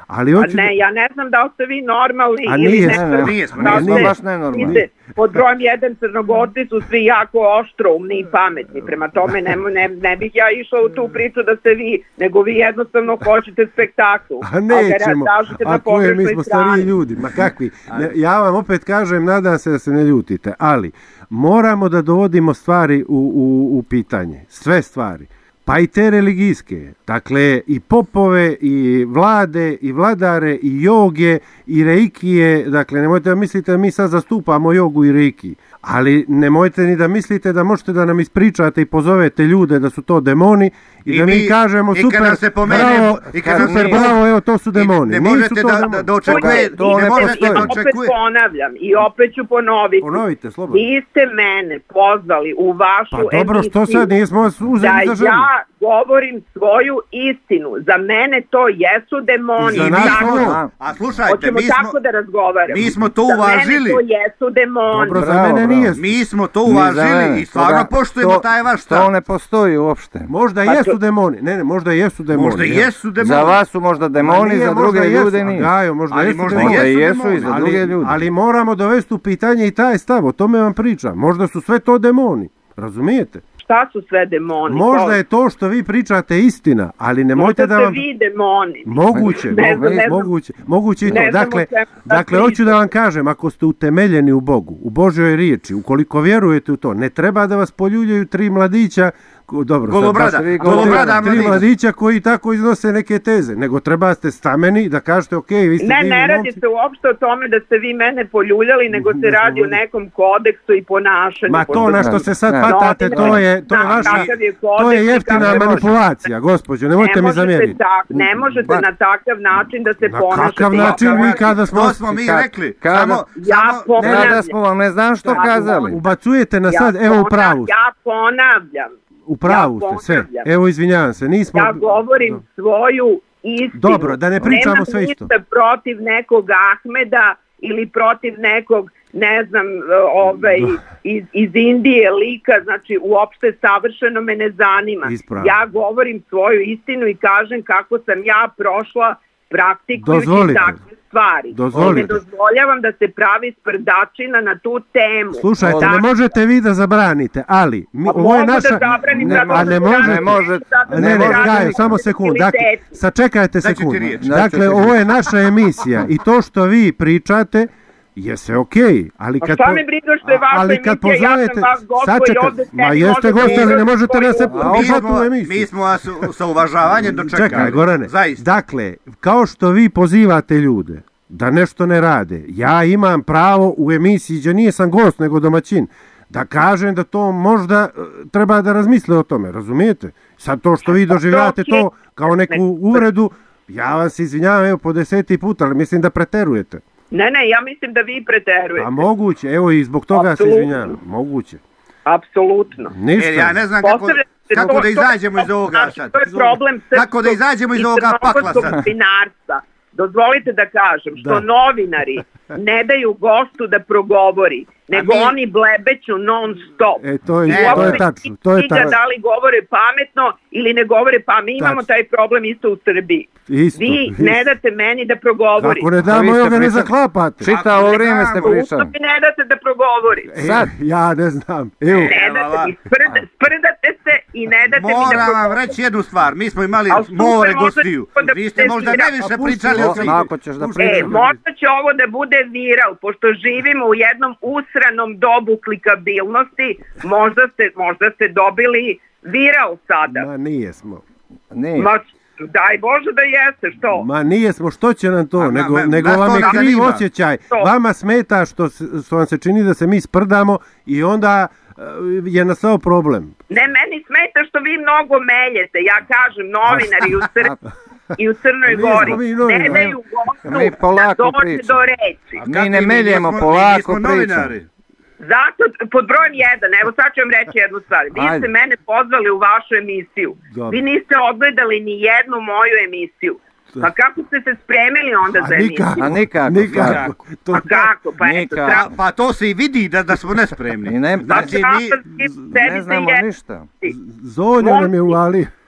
Ali A hoću... ne, ja ne znam da li ste vi normalni A ili nije, ne. ne, ne, nismo, Da li nismo ste- baš nenormalni. vi ste Pod brojem jedan crnogorci su svi jako oštroumni i pametni, prema tome ne, ne, ne bih ja išla u tu priču da ste vi, nego vi jednostavno hoćete spektakl. A nećemo, na a koje mi pogrešnoj smo strani. stariji ljudi, ma kakvi. Ne, ja vam opet kažem, nadam se da se ne ljutite, ali moramo da dovodimo stvari u, u, u pitanje, sve stvari. Pa i te religijske, dakle i popove, i vlade, i vladare, i joge, i reikije, dakle nemojte da mislite da mi sad zastupamo jogu i reiki, ali nemojte ni da mislite da možete da nam ispričate i pozovete ljude da su to demoni i, I da mi, mi- kažemo i kad super, nam se pomene- bravo, i kad nam super, se- bravo, evo to su demoni. Ne Nisu možete to da, demoni. da, da očekuje, To ne ne možete postoji. da Ja opet očekuje. ponavljam i opet ću ponoviti. Ponovite, slobodno. Vi ste mene pozvali u vašu Pa dobro, što emisiju sad nismo vas uzeli da za ženu? ja govorim svoju istinu. Za mene to jesu demoni. I za I nas mi Tako- ovo. smo, a slušajte, Hoćemo mi smo, tako da razgovaramo. mi smo to Za uvažili. mene to jesu demoni. Dobro, za Bravo, mene bravo. nije. mi smo to Ni za uvažili mene. i stvarno Toga- poštujemo to- taj vaš To stav. ne postoji uopšte. Možda Pa jesu to- demoni. Ne, ne, možda jesu demoni. Možda ja. jesu demoni. Za vas su možda Ma demoni, nije, za možda druge jesu, ljude a nije. Gajo, možda Ali jesu možda demoni. Možda i jesu jesu i za demoni, druge ali, ljude. ali moramo dovesti u pitanje i taj stav, o tome vam pričam. Možda su sve to demoni, razumijete? Šta su sve demoni? Možda To- je to što vi pričate istina, ali nemojte Možda da ste vam... vi demoni. Moguće, Ne znam, ne znam. moguće, moguće i to. Ne znam Dakle, o čemu da dakle, hoću pričam. da vam kažem, ako ste utemeljeni u Bogu, u Božjoj riječi, ukoliko vjerujete u to, ne treba da vas poljuljaju tri mladića, ko- dobro, sad Golobrada, baš- tri golobrada tri mladića. mladića koji tako iznose neke teze, nego treba ste stameni da kažete, ok, vi ste Ne, divni ne radi momci. se uopšte o tome da ste vi mene poljuljali, nego se Ne radi o znam. nekom kodeksu i ponašanju. Ma to Pošto na su što se sad Ne. patate, to je, to je Zna vaša, kakav je to kodeks je i jeftina kako- manipulacija, gospođo, nemojte ne mi možete zamjeriti. tak- ne možete Ba- na takav način da se Na ponašate. kakav način vi kada smo... To smo mi Kad- rekli. kada- Samo, Ja samo, ponavljam. Kada smo vam ne znam što Ja kazali. Ubacujete na Ja sad, evo u ponavljam, pravu ste. Ja ponavljam. U pravu ja ste, sve. ponavljam. Evo, izvinjavam se, nismo... Ja govorim svoju istinu. Dobro, da ne pričamo Nemam sve isto. ništa protiv nekog Ahmeda ili protiv nekog, ne znam, ovaj, iz, iz Indije lika, znači uopšte savršeno me ne zanima. Ispravno. Ja govorim svoju istinu i kažem kako sam ja prošla praktikujući Dozvolite. takve stvari. Dozvolite. Ne dozvoljavam da se pravi sprdačina na tu temu. Slušajte, Da- ne možete vi da zabranite, ali mi, A ovo je mogu naša... da zabranim Ne, zato a što ne se može- radi ne može- zato Ne, što ne, se radi Gajo, o samo sekund. Dakle, senzibilitetu. sačekajte Daću ti sekund. riječ. Dakle, Daću ti ovo je naša emisija i to što vi pričate je sve okej, ali Pa kad... šta po- me briga što je vaša ali kad emisija, ja sam pozovete... vaš gost koji Sačekaj, ovde sedi, ma jeste možete gost, ali ne da možete da se... svoju- A mi opet smo, u emisiju. mi smo vas u- sa uvažavanjem dočekali. Čekaj, Gorane, Zaista. dakle, kao što vi pozivate ljude da nešto ne rade, ja imam pravo u emisiji, gdje nije sam gost, nego domaćin, da kažem da to možda e, treba da razmisle o tome, razumijete? Sad to što vi doživljavate to kao neku uvredu, ja vam se izvinjavam, evo, po deseti put, ali mislim da preterujete. Ne, ne, ja mislim da vi preterujete. A moguće, evo i zbog toga se Apsolutno. izvinjavam, moguće. Apsolutno. Ništa. Jer ja ne znam kako, Postavljate kako to- da to- izađemo iz ovoga znači, sad. To je problem Kako da izađemo iz ovoga pakla sad. novinarstva. Dozvolite da kažem što Da. novinari ne daju gostu da progovori, nego mi- oni blebeću non stop. E, to je, Ne, to je Uopšte tačno, to je njega tačno. da li govore pametno ili ne govore pa mi imamo Tačno. taj problem isto u Srbiji. Isto, Vi isto. ne date meni da progovorim. Kako ne A vi damo, ste evo ga ne pričali- zaklapate. Čitavo vrijeme ste Upravo pričali. Uopšte mi ne date da progovorim. E, Sad. Ja ne znam. Evo, Ne Evo, date va- mi, sprda, sprdate se i ne date mi da Moram vam progovorim. reći jednu stvar, mi smo imali Al super, more možda gostiju. ćemo da Vi ste možda bude najviše viral. pričali A o pusti svim. ovo. Ako ćeš da E, E, pričaš. možda će ovo da bude viral, pošto živimo u jednom usranom dobu klikabilnosti, možda ste, možda ste dobili viral sada. ma nije smo. Nije. Ma, daj Bože da jeste, što? Ma nije smo, što će nam to, Ma, ma, nego, ma, nego nas to vam je ne kriv zanima. osjećaj. To. Vama smeta što, se- što vam se čini da se mi sprdamo i onda e, je nastao problem. Ne, meni smeta što vi mnogo meljete, ja kažem, novinari u, Cr... i u Crnoj Nismo Gori mi novinari. ne daju gostu Mi polako da dođe pričamo. do reči. A Mi kakvi ne meljemo, nismo- polako nismo pričamo. novinari. Zato, pod brojem jedan, evo sad ću vam reći jednu stvar. Vi Ajde. ste mene pozvali u vašu emisiju. Dobro. Vi niste odgledali ni jednu moju emisiju. Pa kako ste se spremili onda za A emisiju? nikako, A nikako, nikako. To, A kako? Pa eto, Nikako. tra- Pa, pa to se i vidi da, da smo nespremni. I ne- Pa Znači, kako mi, vi Ne sedite znamo jedni? ništa. Zonja nam je uvali.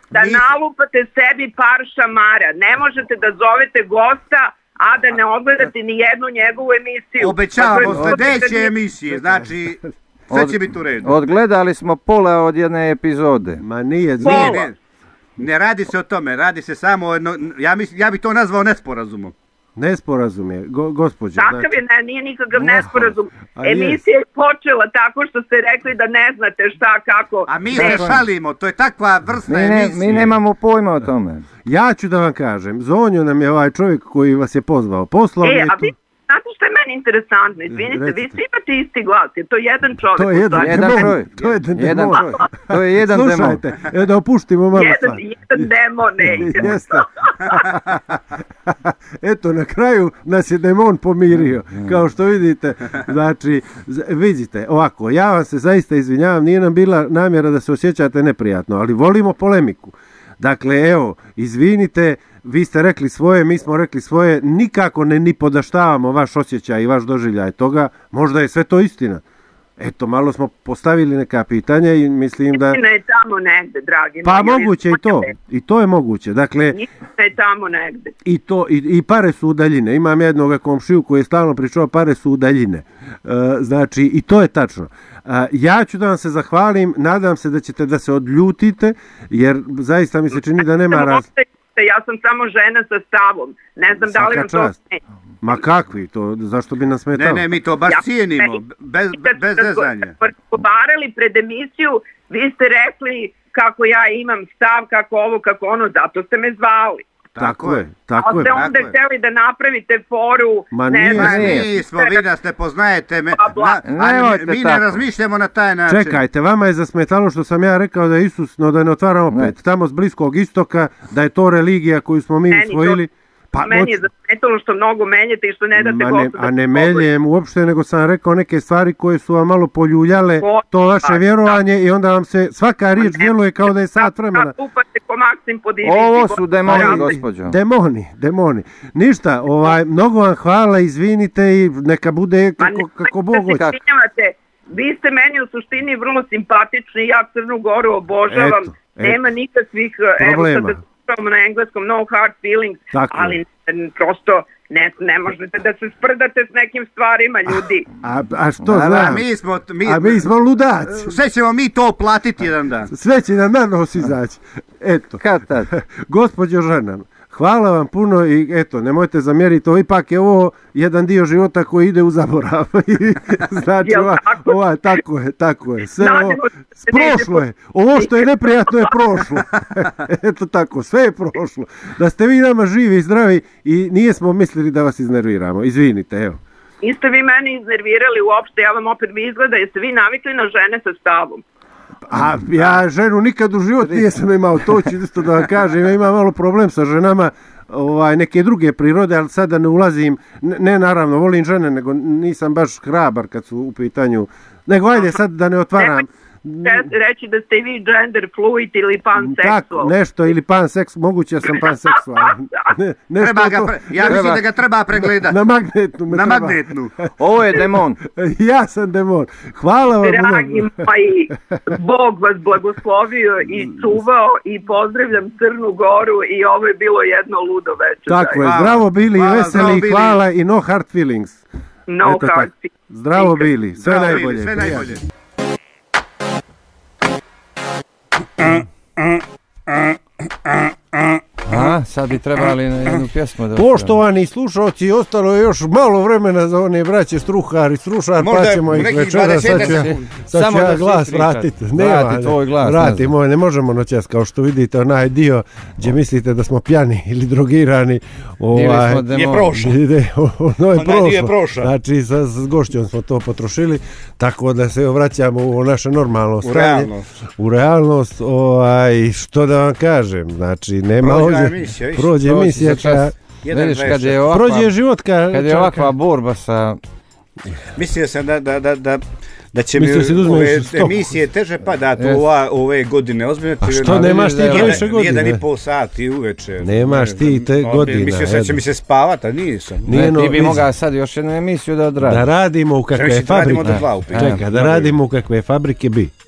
da Mi- nalupate sebi par šamara. Ne možete da zovete gosta, a da ne odgledate ni jednu njegovu emisiju. Obećavamo Pa to je- sljedeće emisije, znači sve će biti u redu. Odgledali smo pola od jedne epizode. Ma nije, Pola. nije. Ne, ne radi se o tome, radi se samo o jedno, ja, mislim, ja bi to nazvao nesporazumom. Nesporazum je, go, gospođo. Takav znači- je, ne, nije nikakav No, nesporazum. a je. Emisija je počela tako što ste rekli da ne znate šta, kako. A mi ne. se šalimo, to je takva vrsta Mi, ne, emisije. mi nemamo pojma o tome. Ja ću da vam kažem, zvonio nam je ovaj čovjek koji vas je pozvao. Poslao mi E, je a tu- vi, znate što je meni interesantno? Izvinite, vi Recite. svi imate isti glas, je to jedan čovjek. To je u jedan stvari. Jedan demon. čovjek. To je jedan Jedan demon. čovjek. To je jedan demon. Slušajte, e, da opuštimo malo Jedan, stvar. jedan demon, ne. Jeste. Eto, na kraju nas je demon pomirio. Kao što vidite, znači, z- vidite, ovako, ja vam se zaista izvinjavam, nije nam bila namjera da se osjećate neprijatno, ali volimo polemiku. Dakle, evo, izvinite, vi ste rekli svoje, mi smo rekli svoje, nikako ne ni podaštavamo vaš osjećaj i vaš doživljaj toga, možda je sve to istina. Eto, malo smo postavili neka pitanja i mislim da... Istina je tamo negde, dragi Pa moji, moguće i to, i to je moguće. Dakle, Istina je tamo negde. i to i, i pare su udaljine. Imam jednog komšiju koji je stalno pričao pare su udaljine. E, znači i to je tačno. E, ja ću da vam se zahvalim, nadam se da ćete da se odljutite, jer zaista mi se čini da nema raz... Ja sam samo žena sa stavom. Ne znam da li Svaka vam to... čast. Ma kakvi to, zašto bi nas smetalo? Ne, ne, mi to baš Ja- cijenimo, meni- bez, Kad bez ste zezanja. razgovarali pred emisiju, vi ste rekli kako ja imam stav, kako ovo, kako ono, zato ste me zvali. Tako je, A tako je. ste onda tako je. htjeli da napravite foru, Ma ne nije, znam, Ma nije. nismo, vi nas ne poznajete, me, Pa, bla. na- ali Nemojte mi ne tako. razmišljamo na taj način. Čekajte, vama je zasmetalo što sam ja rekao da je Isus, no da ne otvaram opet, Ne. tamo s Bliskog istoka, da je to religija koju smo mi Meni to- usvojili. Pa, meni je moć- zasmetalo što mnogo menjate i što ne date Ma ne, Gospodu a da ne se meljem uopšte, nego sam rekao neke stvari koje su vam malo poljuljale O, to vaše pa, vjerovanje i onda vam se svaka riječ djeluje kao da je sat vremena. Upate ko Maksim po diviziji. Ovo su demoni, Gospod. gospođo. Demoni, demoni. Ništa, ovaj, mnogo vam hvala, izvinite i neka bude Ma kako, nemojte kako da Bog se hoće. izvinjavate. Vi ste meni u suštini vrlo simpatični, ja Crnu Goru obožavam, Eto, eto. nema nikakvih, evo Problema. sad da slušamo na engleskom, no hard feelings, Tako je. ali n- prosto ne, ne možete da se sprdate s nekim stvarima, ljudi. A, a što A, znam? mi smo, mi, A mi smo ludaci. sve ćemo mi to platiti jedan dan. Sve će nam na nos izaći. Eto. Kad tad? Gospođo Žena, hvala vam puno i eto, nemojte zamjeriti, ovo ipak je ovo jedan dio života koji ide u zaborav. Znači, Jel ova, tako? ova, tako je, tako je. Sve ovo, Nadimo se da se neće prošlo je. Ovo što je neprijatno je prošlo. Eto tako, sve je prošlo. Da ste vi nama živi i zdravi i nije smo mislili da vas iznerviramo. Izvinite, evo. Niste vi meni iznervirali uopšte, ja vam opet vi izgleda, jeste vi navikli na žene sa stavom. A ja ženu nikad u život nisam imao, to ću isto da vam kažem, ja imam malo problem sa ženama, ovaj, neke druge prirode, ali sada ne ulazim, ne, ne naravno, volim žene, nego nisam baš hrabar kad su u pitanju, nego ajde sad da ne otvaram. Re- Reći da ste vi gender fluid ili Tako, pansexual. nešto, ili panseks, moguće da sam panseksualan. Ne, nešto Treba ga to- pre, ja mislim da ga treba pregledati. Na magnetnu me Na treba. magnetnu. Ovo je demon. Ja sam demon. Hvala vam. Dragi puno. moji, Bog vas blagoslovio i čuvao i pozdravljam Crnu Goru i ovo je bilo jedno ludo večer. Tako je, Hvala. zdravo bili i Hvala, zdravo veseli, bili. hvala i no hard feelings. No Eto hard tako. Zdravo bili, sve Zdravo bili, najbolje. sve prijatno. najbolje. A, sad bi trebali na jednu pjesmu da... Poštovani slušalci, ostalo je još malo vremena za one braće Struhar i Strušar, Možda pa ćemo ih nekih večera, sad ću, dvadesetak ja- sekundi. sad ću Samo ja da svi glas pričate. vratiti. Vrati tvoj glas, ne Vrati znam. moj, ne možemo noćas, kao što vidite, onaj dio gdje mislite da smo pjani ili drogirani. Ovaj, smo demon. Je prošlo. Ide, ono je Onaj dio je prošlo. prošao. Znači, sa, s gošćom smo to potrošili, tako da se vraćamo u naše normalno U stanje. realnost. U realnost, ovaj, što da vam kažem, znači, nema Prođe ovdje, emisija, viš? prođe Proći emisija, za čas. ka, Jedan Vidiš, kad večer. je ovakva, prođe život ka, kad je ka- ovakva borba sa... Mislio sam da, da, da, da, da će mi Mislio si da uzmeš ove stoku. emisije teže padati Jes. u ova, ove godine. Ozbiljno A ti- što na- nemaš ti jedan- previše godine? Jedan i pol sati uveče. Nemaš ti te Ozbiljno, godina, Mislio sam da će Edo. mi se spavati, a nisam. Nije Ne, no, ti bi vidi. mogao sad još jednu emisiju da odradiš. Da radimo u kakve Čekaj, da radimo fabrike. do dva u pitanju. Čekaj, da radimo u kakve fabrike bi.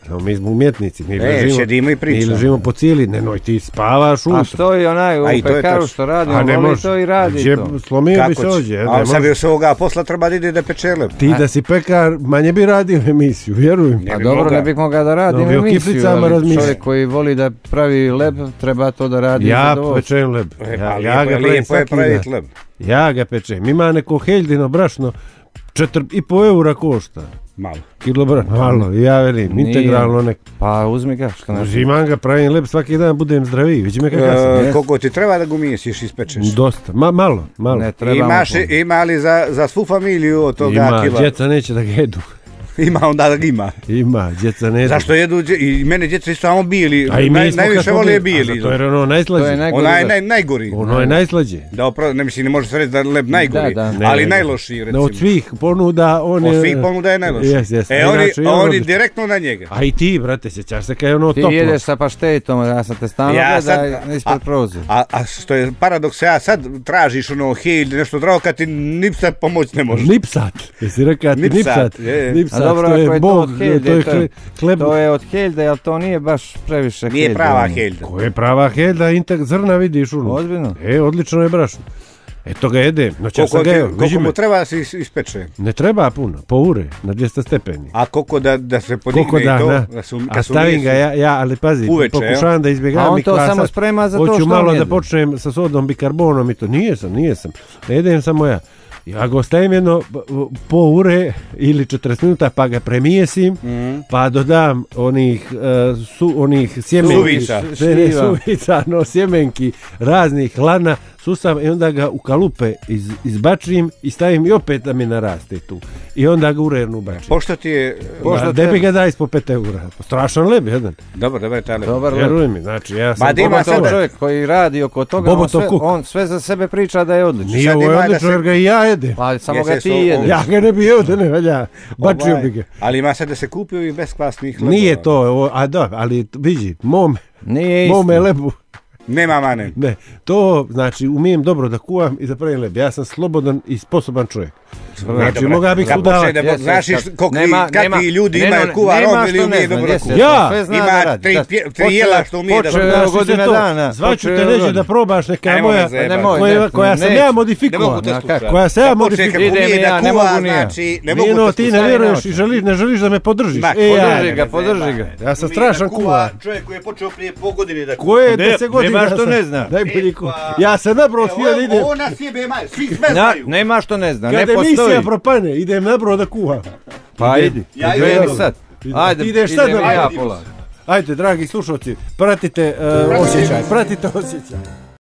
No, mi smo umjetnici, mi E, ležimo, šedimo i mi pričamo. ležimo po cijeli, nemoj ti spavaš A unutra. što i onaj u A i to je pekaru tačno. što radi, A on ne voli može. to i radi Gdje to. slomio bi Kako se će? ođe. A sad bi se ovoga posla treba da ide da peče lep. Ti da si pekar, manje bi radio emisiju, vjerujem. Ne Pa bi dobro, mogao. ne bih mogao da radim No, bi o emisiju, kiflicama ali razmišljao. čovjek koji voli da pravi leb, treba to da radi. Ja zadovoljstvo. pečem leb. E, pa Ja, lijepo ja ga je- pravim lijepo je svaki pravit dan. leb. Ja ga pečem. Ima neko heljdino brašno, četiri i po eura košta. Malo. Kilo brašno, malo, ja velim, Nije. integralno nek. Pa uzmi ga, što ne. Uzimam ga, pravim leb svaki dan, budem zdraviji. Vidi me kakav sam. E, koliko ti treba da ga umijesiš i ispečeš? Dosta, Ma, malo, malo. Ne treba. Imaš, ima li za, za svu familiju od toga Ima, kila? djeca neće da ga jedu. Ima onda da ga ima. Ima, djeca ne jedu. Zašto jedu, dje- i mene djeca su samo bili, A i mi naj, smo najviše kad vole smo bili. bili. A to je ono najslađe. To je najgori Onaj leb. naj, najgori. Ono je najslađe. Da opra, ne mislim, ne može se reći da je leb najgori, Da, da. Ne, ali ne, najlošiji Da recimo. od svih ponuda on je... Od svih ponuda je najlošiji. Jes, jes. E, A oni, inače je on oni odličan. direktno na njega. A i ti, brate, sjećaš se kad je ono Ti toplo. jedeš sa paštetom, ja sam te stalno Ja sad- gledaj ispred prozor. A, a što je paradoks, ja sad tražiš ono hej ili nešto zdravo kad ti nipsat pomoć ne može. Nipsat. Jesi rekao ti Nipsat, nipsat? je, je. Nipsat, A dobro, to ako je je to bog, od Helde, to je to je- hle- hleb. To je od heljde, ali to nije baš previše Nije heljde, prava ono. heljda. Ko je prava helda, intek zrna vidiš unutra. Ozbiljno? E, odlično je brašno. Eto ga jedem. Noća Koliko, sam ga ti- jeo, vidi koliko me. mu treba da se is- ispeče? Ne treba puno, po ure, na dvjesto stepeni. A koliko da, da se podigne Koliko i da, to? da. Da se, um- A kad se stavim umijesi- ga ja, ja, ali pazi, Uveče, pokušavam da A izbjegavam on to miklasa. samo sprema za to Hoću što malo on da jede. počnem sa sodom bikarbonom i to. Nijesam, nijesam. Ne jedem samo ja. Ja ga ostavim jedno p- po ure ili četrdeset minuta pa ga premijesim, Mhm. pa dodam onih, e, su, onih sjemenki. Suvica. Ne, ne, Šljiva. suvica, no sjemenki raznih lana, susam i onda ga u kalupe iz, izbačim i stavim i opet da mi naraste tu. I onda ga urernu bačim. Pošto ti je... Pošto Ma, te- da bi ga daj ispod pet eura. Strašan leb jedan. Dobro, dobro je taj lep. Dobar leb. Vjeruj mi, znači ja sam... Ma da ima Bobotov sada- čovjek koji radi oko toga, on Bobotov sve, kuk. on sve za sebe priča da je odličan. Nije sad ovo ima je da odlično se- jer ga i ja jedem. Pa samo Jeste ga ti su- jedeš. Ja ga ne bi jeo da ne valja. Bačio Ovaj, bi ga. Ali ima sad da se kupi ovih beskvasnih hlebova. Nije to, ovo- a da, ali vidi, mom, Nije isto. mome lebu, Nema mane. ne, to znači umijem dobro da kuvam i da pravim leb. Ja sam slobodan i sposoban čovjek. Znači, Dobro. mogao bih Kad sudavati. počne da Jeste, znaš kad- koliko nema- kakvi nema- ljudi ne, imaju ne, kuva nema rob ili što umije ne zna, dobro jeste, kuva. Ja! to sve zna Ima da radi. tri Da, pje- tri počeo- jela što umije da počeo radi. je Znaš u godine ti to? dana. Zvaću počeo te je neđe godine. da probaš neka Ajmo me moja, zajebati. Nemoj, koja, ne, koja sam neću. ja Ne modifikovao. mogu te Na slušati. kako? Koja sam ja Kad počne modifikovao. kako umije Idem ja, da ne kuva, mogu ni ja. znači, ne mogu Vino, te ti ne slušati. vjeruješ i želiš, ne želiš da me podržiš. Ma, E, ja, podrži ga, podrži ga. ja sam Umije strašan da kuva. Čovjek koji je počeo prije pol godine da kuva. Ko je Ne, deset godina? nema što sam- ne zna. Najbolji E, kuva. pa- Ja sam nabrao Evo, svio da idem. Ovo nas jebe maj, svi sve Na, znaju. nema što ne zna, ne Kad postoji. emisija propane, idem nabrao da kuvam. Pa idi, Ja kreni idem. sad. Ajde, Ti ideš sad idem da- ja Ajde, pola. Ajde, dragi slušalci, pratite uh, osjećaj, pratite osjećaj.